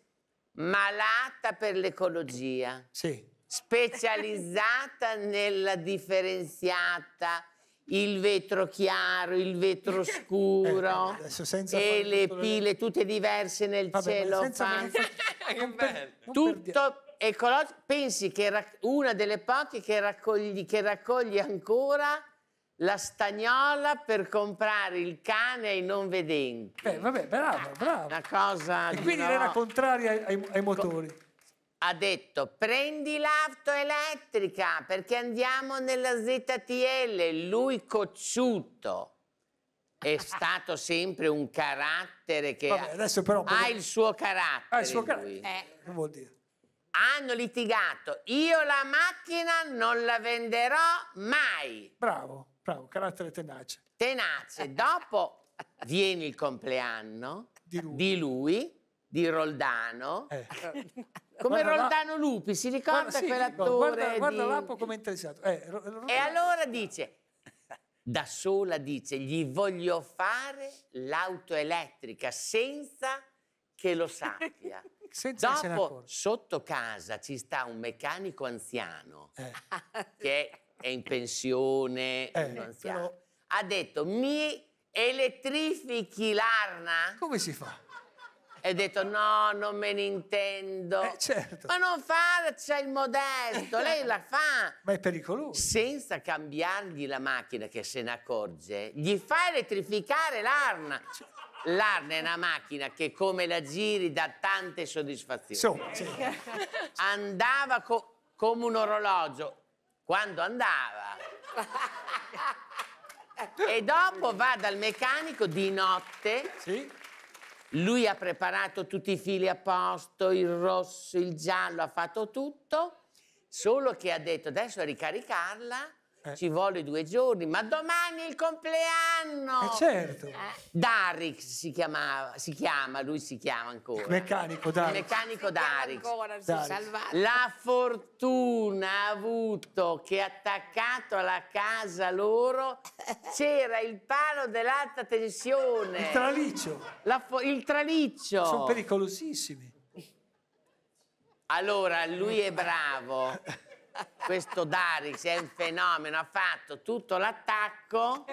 S16: malata per l'ecologia,
S1: Sì.
S16: specializzata nella differenziata, il vetro chiaro, il vetro scuro
S1: Eh, adesso senza
S16: e
S1: fare
S16: le
S1: tutto le-
S16: pile tutte diverse nel
S1: Vabbè, ma
S16: cielo.
S1: senza
S16: fan.
S1: fare- non per- non
S16: Tutto ecologico. Pensi che rac- una delle poche che raccogli, che raccoglie ancora la stagnola per comprare il cane ai non vedenti.
S1: Beh, vabbè, brava, brava.
S16: Una cosa
S1: E
S16: di
S1: quindi
S16: no.
S1: lei era contraria ai, ai- ai motori.
S16: Ha detto prendi l'auto elettrica perché andiamo nella Z T L. Lui cocciuto è stato sempre un carattere che
S1: Vabbè, adesso però...
S16: ha il suo carattere.
S1: Ah, il suo
S16: lui.
S1: carattere. Che vuol dire?
S16: Hanno litigato. Io la macchina non la venderò mai.
S1: Bravo, bravo, carattere tenace.
S16: Tenace. Dopo viene il compleanno
S1: Di lui,
S16: di, lui, di Roldano.
S1: Eh.
S16: Come
S1: Guarda là.
S16: Roldano Lupi, si ricorda
S1: Guarda, sì,
S16: quell'attore?
S1: Guarda, guarda
S16: di-
S1: Lapo come è interessato. Eh, ro- ro-
S16: E allora dice, da sola dice, gli voglio fare l'auto elettrica senza che lo sappia.
S1: Senza che se ne
S16: Dopo,
S1: accorga.
S16: sotto casa ci sta un meccanico anziano
S1: Eh.
S16: che è in pensione,
S1: Eh,
S16: un anziano.
S1: però-
S16: Ha detto, mi elettrifichi l'Arna?
S1: Come si fa?
S16: E ha detto, no, non me ne intendo.
S1: Eh, certo.
S16: Ma non farci il modesto, lei la fa.
S1: Ma è pericoloso.
S16: Senza cambiargli la macchina che se ne accorge, gli fa elettrificare l'Arna. L'Arna è una macchina che come la giri dà tante soddisfazioni.
S1: Insomma, sì.
S16: Andava co- come un orologio quando andava. E dopo va dal meccanico di notte.
S1: Sì.
S16: Lui ha preparato tutti i fili a posto, il rosso, il giallo, ha fatto tutto, solo che ha detto adesso a ricaricarla
S1: Eh.
S16: ci vuole due giorni, ma domani è il compleanno!
S1: Eh, certo.
S16: Eh, Darix si chiamava, si chiama, lui si chiama ancora.
S1: Meccanico,
S16: Il
S1: Darix.
S16: meccanico Darix.
S2: Ancora, si è
S1: Darix.
S2: salvato.
S16: La fortuna ha avuto che attaccato alla casa loro c'era il palo dell'alta tensione.
S1: Il traliccio.
S16: La fo- il traliccio.
S1: Sono pericolosissimi.
S16: Allora, lui è bravo. Questo Darix è un fenomeno, ha fatto tutto l'attacco.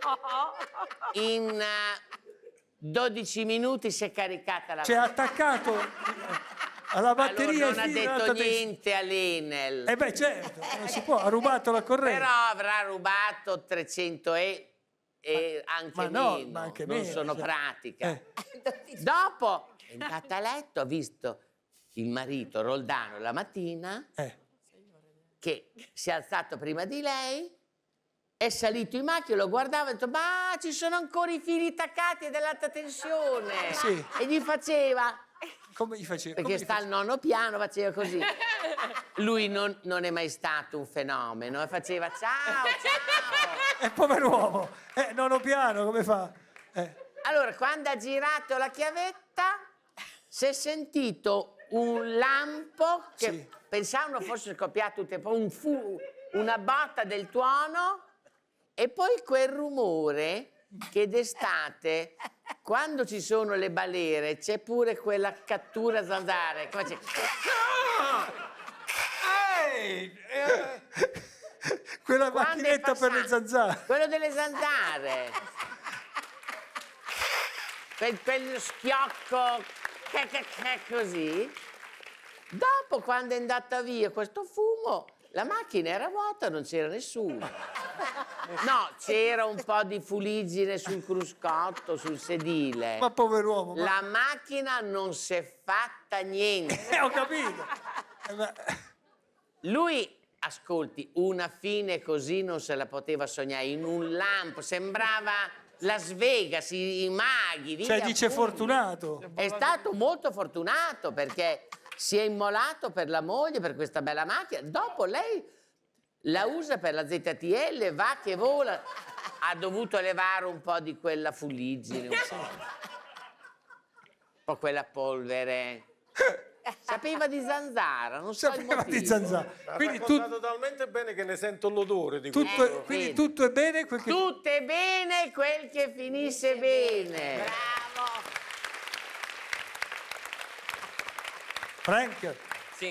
S16: In eh, dodici minuti si è caricata la
S1: Cioè, ha attaccato alla batteria
S16: allora, non ha
S1: il filo
S16: detto
S1: dell'alta tensione.
S16: niente all'Enel.
S1: Eh beh, certo, non si può, ha rubato la corrente.
S16: Però avrà rubato trecento e, e anche
S1: ma no,
S16: meno.
S1: ma anche
S16: non
S1: meno,
S16: sono
S1: cioè.
S16: pratica.
S1: Eh.
S16: Dopo è andata a letto, ha visto il marito Roldano la mattina,
S1: Eh.
S16: che si è alzato prima di lei, è salito in macchina, lo guardava e ha detto ma ci sono ancora i fili attaccati dell'alta tensione.
S1: Sì.
S16: E gli faceva...
S1: Come gli faceva?
S16: Perché
S1: Come gli
S16: sta al nono piano, faceva così. Lui non, non è mai stato un fenomeno, e faceva ciao, ciao.
S1: È pover'uomo. Eh, nono piano, come fa? Eh.
S16: Allora, quando ha girato la chiavetta, si è sentito un lampo che
S1: Sì.
S16: pensavano fosse scoppiato tutto, poi un fu, una botta del tuono e poi quel rumore che d'estate, quando ci sono le balere, c'è pure quella cattura zanzare. Come c'è?
S1: Ehi, eh, quella
S16: Quando è
S1: macchinetta per le
S16: passato-
S1: zanzare.
S16: Quello delle zanzare. Quel, quello schiocco che, che, che, così. Dopo, quando è andata via questo fumo, la macchina era vuota, non c'era nessuno. No, c'era un po' di fuliggine sul cruscotto, sul sedile.
S1: Ma pover'uomo. Ma...
S16: La macchina non si è fatta niente.
S1: Eh, ho capito. Eh, ma...
S16: Lui, ascolti, una fine così non se la poteva sognare, in un lampo, sembrava Las Vegas, i, i maghi.
S1: Cioè,
S16: via
S1: dice
S16: pure.
S1: fortunato.
S16: È stato molto fortunato perché si è immolato per la moglie, per questa bella macchina. Dopo lei la usa per la Z T L, va che vola. Ha dovuto levare un po' di quella fuliggine, un po', un po' quella polvere. Sapeva di zanzara, non so il
S1: Sapeva
S16: motivo.
S1: di zanzara.
S3: Ha
S1: Quindi tu-
S3: raccontato talmente bene che ne sento l'odore di
S1: tutto,
S3: questo.
S1: è, quindi
S16: vedi.
S1: tutto è bene quel che...
S16: Tutto è bene quel che finisce bene.
S2: Bravo.
S1: Frank,
S7: Sì.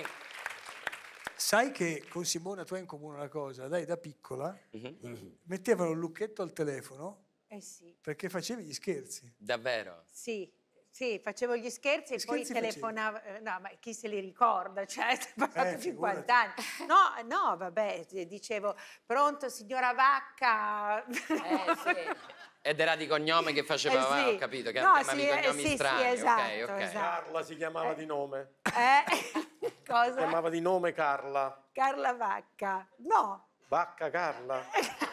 S1: sai che con Simona tu hai in comune una cosa? Lei da piccola
S7: Mhm.
S1: mettevano il lucchetto al telefono
S4: Eh sì,
S1: perché facevi gli scherzi.
S7: Davvero?
S4: sì, sì, facevo gli scherzi e poi
S1: Scherzi
S4: telefonavo. eh, No, ma chi se li ricorda? Cioè, è passato
S1: Eh,
S4: cinquanta anni. No, no, vabbè, dicevo, pronto signora Vacca?
S2: Eh, sì.
S7: Ed era di cognome che faceva,
S4: Eh, sì.
S7: ho capito, che
S4: No,
S7: chiamavi
S4: sì,
S7: i
S4: eh,
S7: cognomi
S4: sì, sì,
S7: strani.
S4: esatto,
S7: ok, ok.
S4: esatto.
S3: Carla si chiamava di nome.
S4: Eh?
S3: Si
S4: Cosa?
S3: chiamava di nome Carla.
S4: Carla Vacca. No.
S3: Vacca Carla.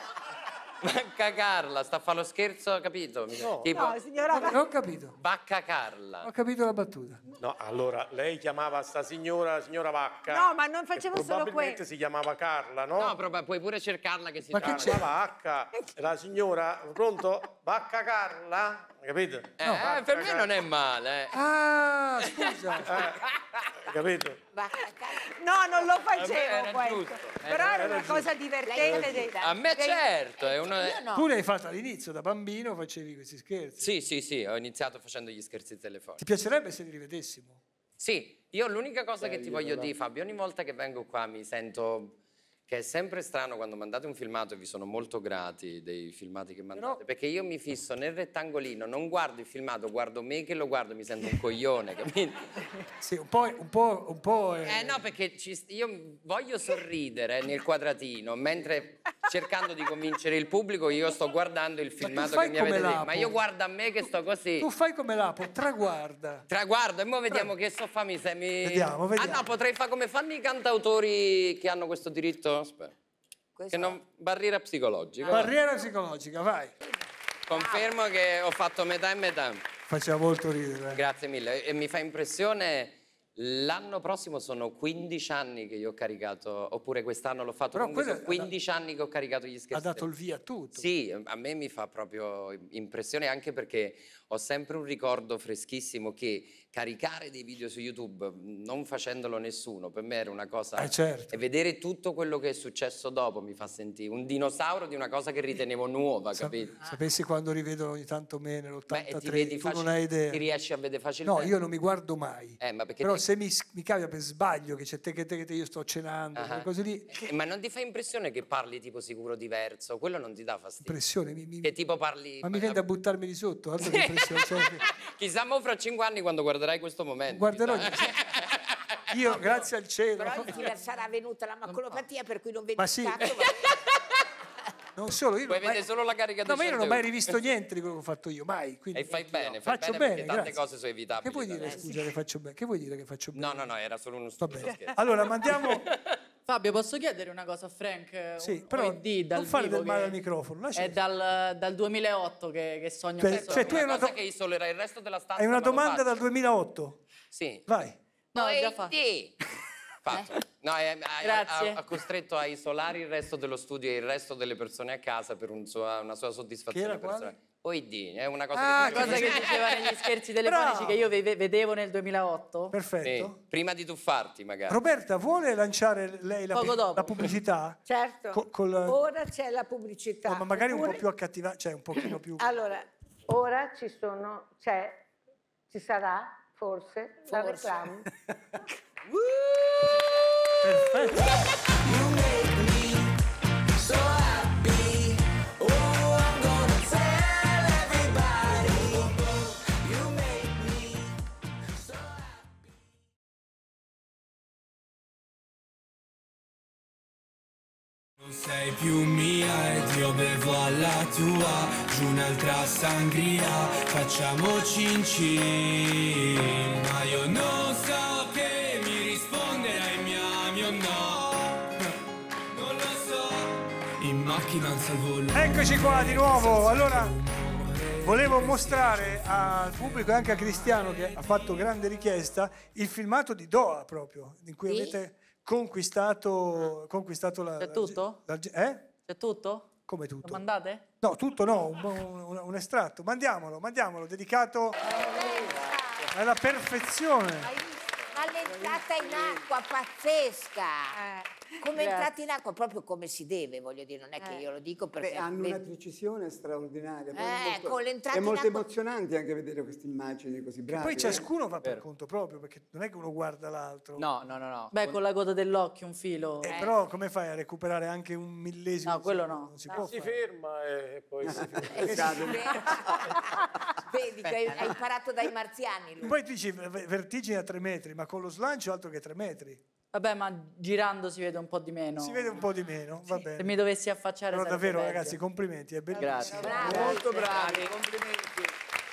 S7: Vacca Carla, sta a fare lo scherzo, capito?
S3: No.
S7: Tipo,
S4: No, signora
S1: Non
S4: Vacca.
S1: ho capito.
S7: Vacca Carla.
S1: Ho capito la battuta.
S3: No, allora, lei chiamava sta signora, signora Vacca.
S4: No, ma non
S3: e
S4: facevo solo
S3: probabilmente
S4: quello.
S3: si chiamava Carla, no?
S7: No, proprio, puoi pure cercarla che si
S1: Ma che
S7: trova.
S1: c'è?
S3: Carla Vacca. La signora, pronto? Vacca Carla? Capito?
S7: Eh,
S3: Vacca
S7: eh, per me
S3: Carla.
S7: non è male. eh.
S1: Ah, scusa.
S3: Eh, capito?
S4: No, non lo
S7: Eh,
S4: facevo
S7: era
S4: questo.
S7: giusto.
S4: Però era una cosa divertente. dei-
S7: A me
S4: dei-
S7: certo, è uno...
S2: Io no.
S1: Tu l'hai fatto all'inizio, da bambino facevi questi scherzi.
S7: Sì, sì, sì, ho iniziato facendo gli scherzi telefonici.
S1: Ti piacerebbe se li rivedessimo?
S7: Sì, io l'unica cosa che
S3: Belli,
S7: ti voglio
S3: però.
S7: dire, Fabio, ogni volta che vengo qua mi sento che è sempre strano quando mandate un filmato e vi sono molto grati dei filmati che mandate,
S1: Però-
S7: perché io mi fisso nel rettangolino, non guardo il filmato, guardo me che lo guardo, mi sento un coglione, capito?
S1: Sì, un po', un po', un po' è-
S7: Eh no, perché ci- io voglio sorridere nel quadratino, mentre cercando di convincere il pubblico io sto guardando il filmato
S1: fai
S7: che mi
S1: come
S7: avete detto,
S1: Lapo.
S7: ma io guardo a me che sto così.
S1: Tu fai come Lapo, traguarda.
S7: Traguardo e ora vediamo che sto fa mi, se mi...
S1: Vediamo, vediamo.
S7: Ah no, potrei fare come fanno i cantautori che hanno questo diritto. Aspetta. Che non... Barriera psicologica.
S1: Barriera psicologica, vai.
S7: Confermo che ho fatto metà e metà.
S1: Faceva molto ridere.
S7: Grazie mille. E mi fa impressione L'anno prossimo sono quindici anni che io ho caricato, oppure quest'anno l'ho fatto,
S1: Però
S7: comunque sono
S1: quello
S7: quindici anni che ho caricato gli scherzi.
S1: Ha dato il via a tutto.
S7: Sì, a me mi fa proprio impressione, anche perché ho sempre un ricordo freschissimo che caricare dei video su YouTube, non facendolo nessuno, per me era una cosa...
S1: Eh, certo.
S7: E vedere tutto quello che è successo dopo mi fa sentire un dinosauro di una cosa che ritenevo nuova,
S1: Sa-
S7: capito?
S1: Sapessi quando rivedono ogni tanto me nell'ottantatré,
S7: Ti vedi
S1: tu non
S7: facil-
S1: hai idea.
S7: Ti riesci a vedere facilmente?
S1: No, io non mi guardo mai.
S7: Eh, ma perché
S1: Però
S7: te-
S1: se mi, mi capita per sbaglio che c'è te che te che te io sto cenando,
S7: Ah.
S1: quelle cose lì,
S7: Eh, ma non ti fa impressione che parli tipo sicuro diverso? Quello non ti dà fastidio?
S1: impressione, mi, mi-
S7: Che tipo parli...
S1: ma mi viene da buttarmi di sotto, altro che impressione. Cioè,
S7: Chissà mo fra cinque anni quando guarderai questo momento.
S1: guarderò
S7: chissà.
S1: io, grazie al cielo.
S2: Però gli sarà venuta la maculopatia per cui non vedi
S1: Ma
S2: un
S1: sì.
S2: cazzo.
S1: Non solo, io
S7: Puoi
S1: non ho mai-
S7: vedere solo la carica
S1: No,
S7: di
S1: ma io non ho
S7: cento
S1: mai
S7: euro.
S1: rivisto niente di quello che ho fatto io, mai. Quindi
S7: E fai bene, fai
S1: faccio
S7: bene,
S1: bene,
S7: perché tante
S1: grazie.
S7: cose sono evitabili.
S1: Che vuoi dire,
S7: dai.
S1: scusa, che faccio bene? Che vuoi dire che faccio bene?
S7: No, no, no, era solo uno
S1: Va
S7: stupido
S1: bene.
S7: scherzo.
S1: Allora, mandiamo...
S15: Fabio, posso chiedere una cosa a Frank?
S1: Sì,
S15: Un
S1: però
S15: O I D dal
S1: non fare
S15: vivo
S1: del male
S15: che
S1: al microfono.
S15: È
S1: lascia-
S15: dal, dal duemilaotto che, che sogno
S1: Cioè-
S15: questo.
S1: cioè, tu hai
S7: Una
S1: una
S7: cosa
S1: do-
S7: che isolerà il resto della stanza.
S1: Hai una
S7: ma lo
S1: domanda
S7: faccio.
S1: dal duemilaotto?
S7: Sì.
S1: Vai.
S15: No,
S2: Poi
S15: già fatto.
S2: sì.
S7: Fatto. No, è- ha,
S15: Grazie.
S7: ha- ha costretto a isolare il resto dello studio e il resto delle persone a casa per un sua- una sua soddisfazione
S1: Che era quale?
S7: personale. O I D, è una cosa
S1: Ah,
S7: che...
S15: Una cosa che diceva negli scherzi telefonici
S1: Bravo.
S15: che io ve- vedevo nel duemilaotto.
S1: Perfetto.
S7: Sì, prima di tuffarti magari.
S1: Roberta, vuole lanciare lei la,
S15: Poco dopo.
S1: la pubblicità?
S4: Certo,
S1: Co- col-
S4: ora c'è la pubblicità.
S1: No, ma magari un po'
S4: Oppure-
S1: più accattivante, cioè un pochino più...
S4: Allora, ora ci sono, c'è, ci sarà forse, la
S2: Forse.
S4: reclama.
S1: Perfetto.
S11: You make me so happy. Oh, I'm gonna tell everybody. You make me so happy. Non sei più mia ed io bevo alla tua, giù un'altra sangria, facciamo cin cin. Ma io non so che mi risponderai, mi ami o no, non lo so. In macchina alza il volume.
S1: Eccoci qua di nuovo. Allora, volevo mostrare al pubblico e anche a Cristiano, che ha fatto grande richiesta, il filmato di Doha proprio, in cui
S2: Sì?
S1: avete conquistato, conquistato la...
S15: C'è
S1: la-
S15: tutto?
S1: la- eh?
S15: C'è tutto?
S1: Come
S15: Lo
S1: tutto?
S15: mandate?
S1: No, tutto no, un, un- un estratto. Mandiamolo, mandiamolo, dedicato alla perfezione.
S2: Ma l'entrata in acqua pazzesca. Come
S4: grazie.
S2: entrata in acqua, proprio come si deve, voglio dire, non è che io lo dico perché...
S8: Beh, hanno una
S2: vedi-
S8: precisione straordinaria. Poi
S2: Eh,
S8: molto-
S2: con l'entrata
S8: è
S2: in
S8: molto
S2: acqua-
S8: emozionante anche vedere queste immagini così brave.
S1: Poi
S8: eh.
S1: ciascuno va per conto proprio, perché non è che uno guarda l'altro.
S13: No, no, no, no.
S15: Beh, con la coda dell'occhio, un filo.
S1: Eh, Però come fai a recuperare anche un millesimo?
S15: No, quello
S1: di secondo?
S15: no.
S1: Non si
S15: No.
S1: può
S3: Si
S1: fare.
S3: ferma e poi si
S2: Eh, sì,
S3: ferma.
S2: Vedi, che hai, hai imparato dai marziani. lui.
S1: Poi tu dici v- vertigine a tre metri, ma con lo slancio altro che tre metri.
S15: Vabbè, ma girando si vede un po' di meno.
S1: Si vede un po' di meno, va
S15: Se
S1: bene.
S15: mi dovessi affacciare
S1: Però
S15: sarebbe
S1: davvero
S15: peggio.
S1: ragazzi, complimenti, è bellissimo.
S13: Grazie.
S2: Bravo.
S8: Molto bravi, complimenti.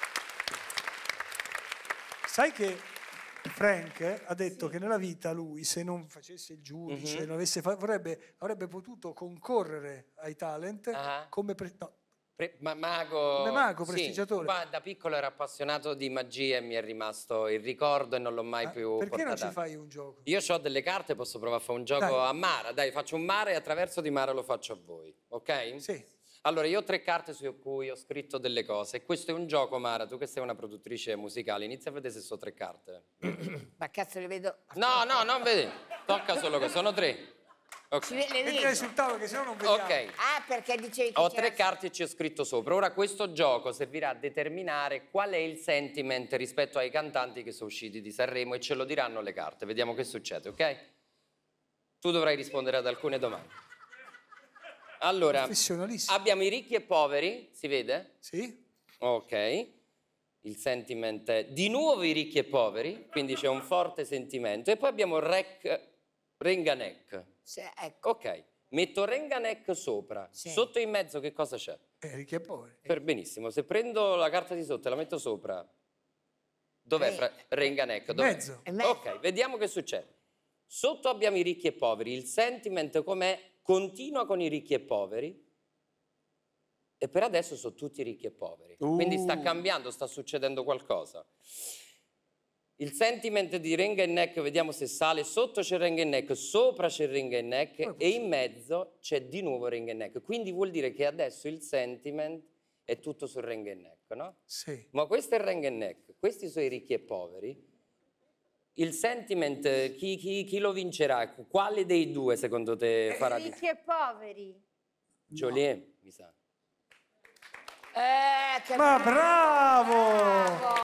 S1: Sai che Frank ha detto che nella vita lui, se non facesse il giudice,
S7: Mhm.
S1: non avesse fa- vorrebbe, avrebbe potuto concorrere ai talent
S7: Ah.
S1: come... pre- no,
S7: Pre- ma- mago,
S1: Come mago,
S7: sì,
S1: prestigiatore.
S7: ma da piccolo ero appassionato di magia e mi è rimasto il ricordo e non l'ho mai più
S1: perché non
S7: portato
S1: ci fai un gioco?
S7: Io ho delle carte, posso provare a fare un gioco
S1: Dai.
S7: a Mara. Dai, faccio un Mara e attraverso di Mara lo faccio a voi, ok?
S1: Sì.
S7: Allora, io ho tre carte su cui ho scritto delle cose e questo è un gioco, Mara, tu che sei una produttrice musicale, inizia a vedere se sono tre carte.
S2: Ma cazzo le vedo...
S7: No, no, non vedi, tocca solo che sono tre. Ok.
S2: Si ve- le
S1: Mettile
S2: vedo.
S1: sul tavolo che sennò non vediamo.
S7: Ok.
S2: Ah, perché dicevi che
S7: Ho
S2: c'era-
S7: tre carte e ci ho scritto sopra. Ora questo gioco servirà a determinare qual è il sentiment rispetto ai cantanti che sono usciti di Sanremo e ce lo diranno le carte. Vediamo che succede, ok? Tu dovrai rispondere ad alcune domande. Allora,
S1: Professionalissimo.
S7: abbiamo i ricchi e poveri, si vede?
S1: Sì.
S7: Ok. Il sentiment è di nuovo i ricchi e poveri, quindi c'è un forte sentimento. E poi abbiamo Rec Renganek.
S2: Sì, ecco.
S7: Ok, metto Renganek sopra.
S2: Sì.
S7: Sotto in mezzo che cosa c'è?
S1: Eh, ricchi e poveri.
S7: Per benissimo, se prendo la carta di sotto e la metto sopra, dov'è
S2: Re-
S7: fra- Renganek?
S1: In
S7: Dov'è?
S1: mezzo.
S2: In mezzo.
S7: Ok, vediamo che succede. Sotto abbiamo i ricchi e poveri, il sentiment com'è? Continua con i ricchi e poveri e per adesso sono tutti ricchi e poveri.
S1: Uh.
S7: Quindi sta cambiando, sta succedendo qualcosa. Il sentiment di ring and neck, vediamo se sale, sotto c'è ring and neck, sopra c'è ring and neck e in mezzo c'è di nuovo ring and neck. Quindi vuol dire che adesso il sentiment è tutto sul ring and neck, no?
S1: Sì.
S7: Ma questo è il ring and neck, questi sono i ricchi e poveri. Il sentiment, chi, chi, chi lo vincerà? Quale dei due secondo te farà di
S4: Ricchi e poveri.
S7: Joliet, mi sa.
S2: Eh, che
S1: Ma bravo!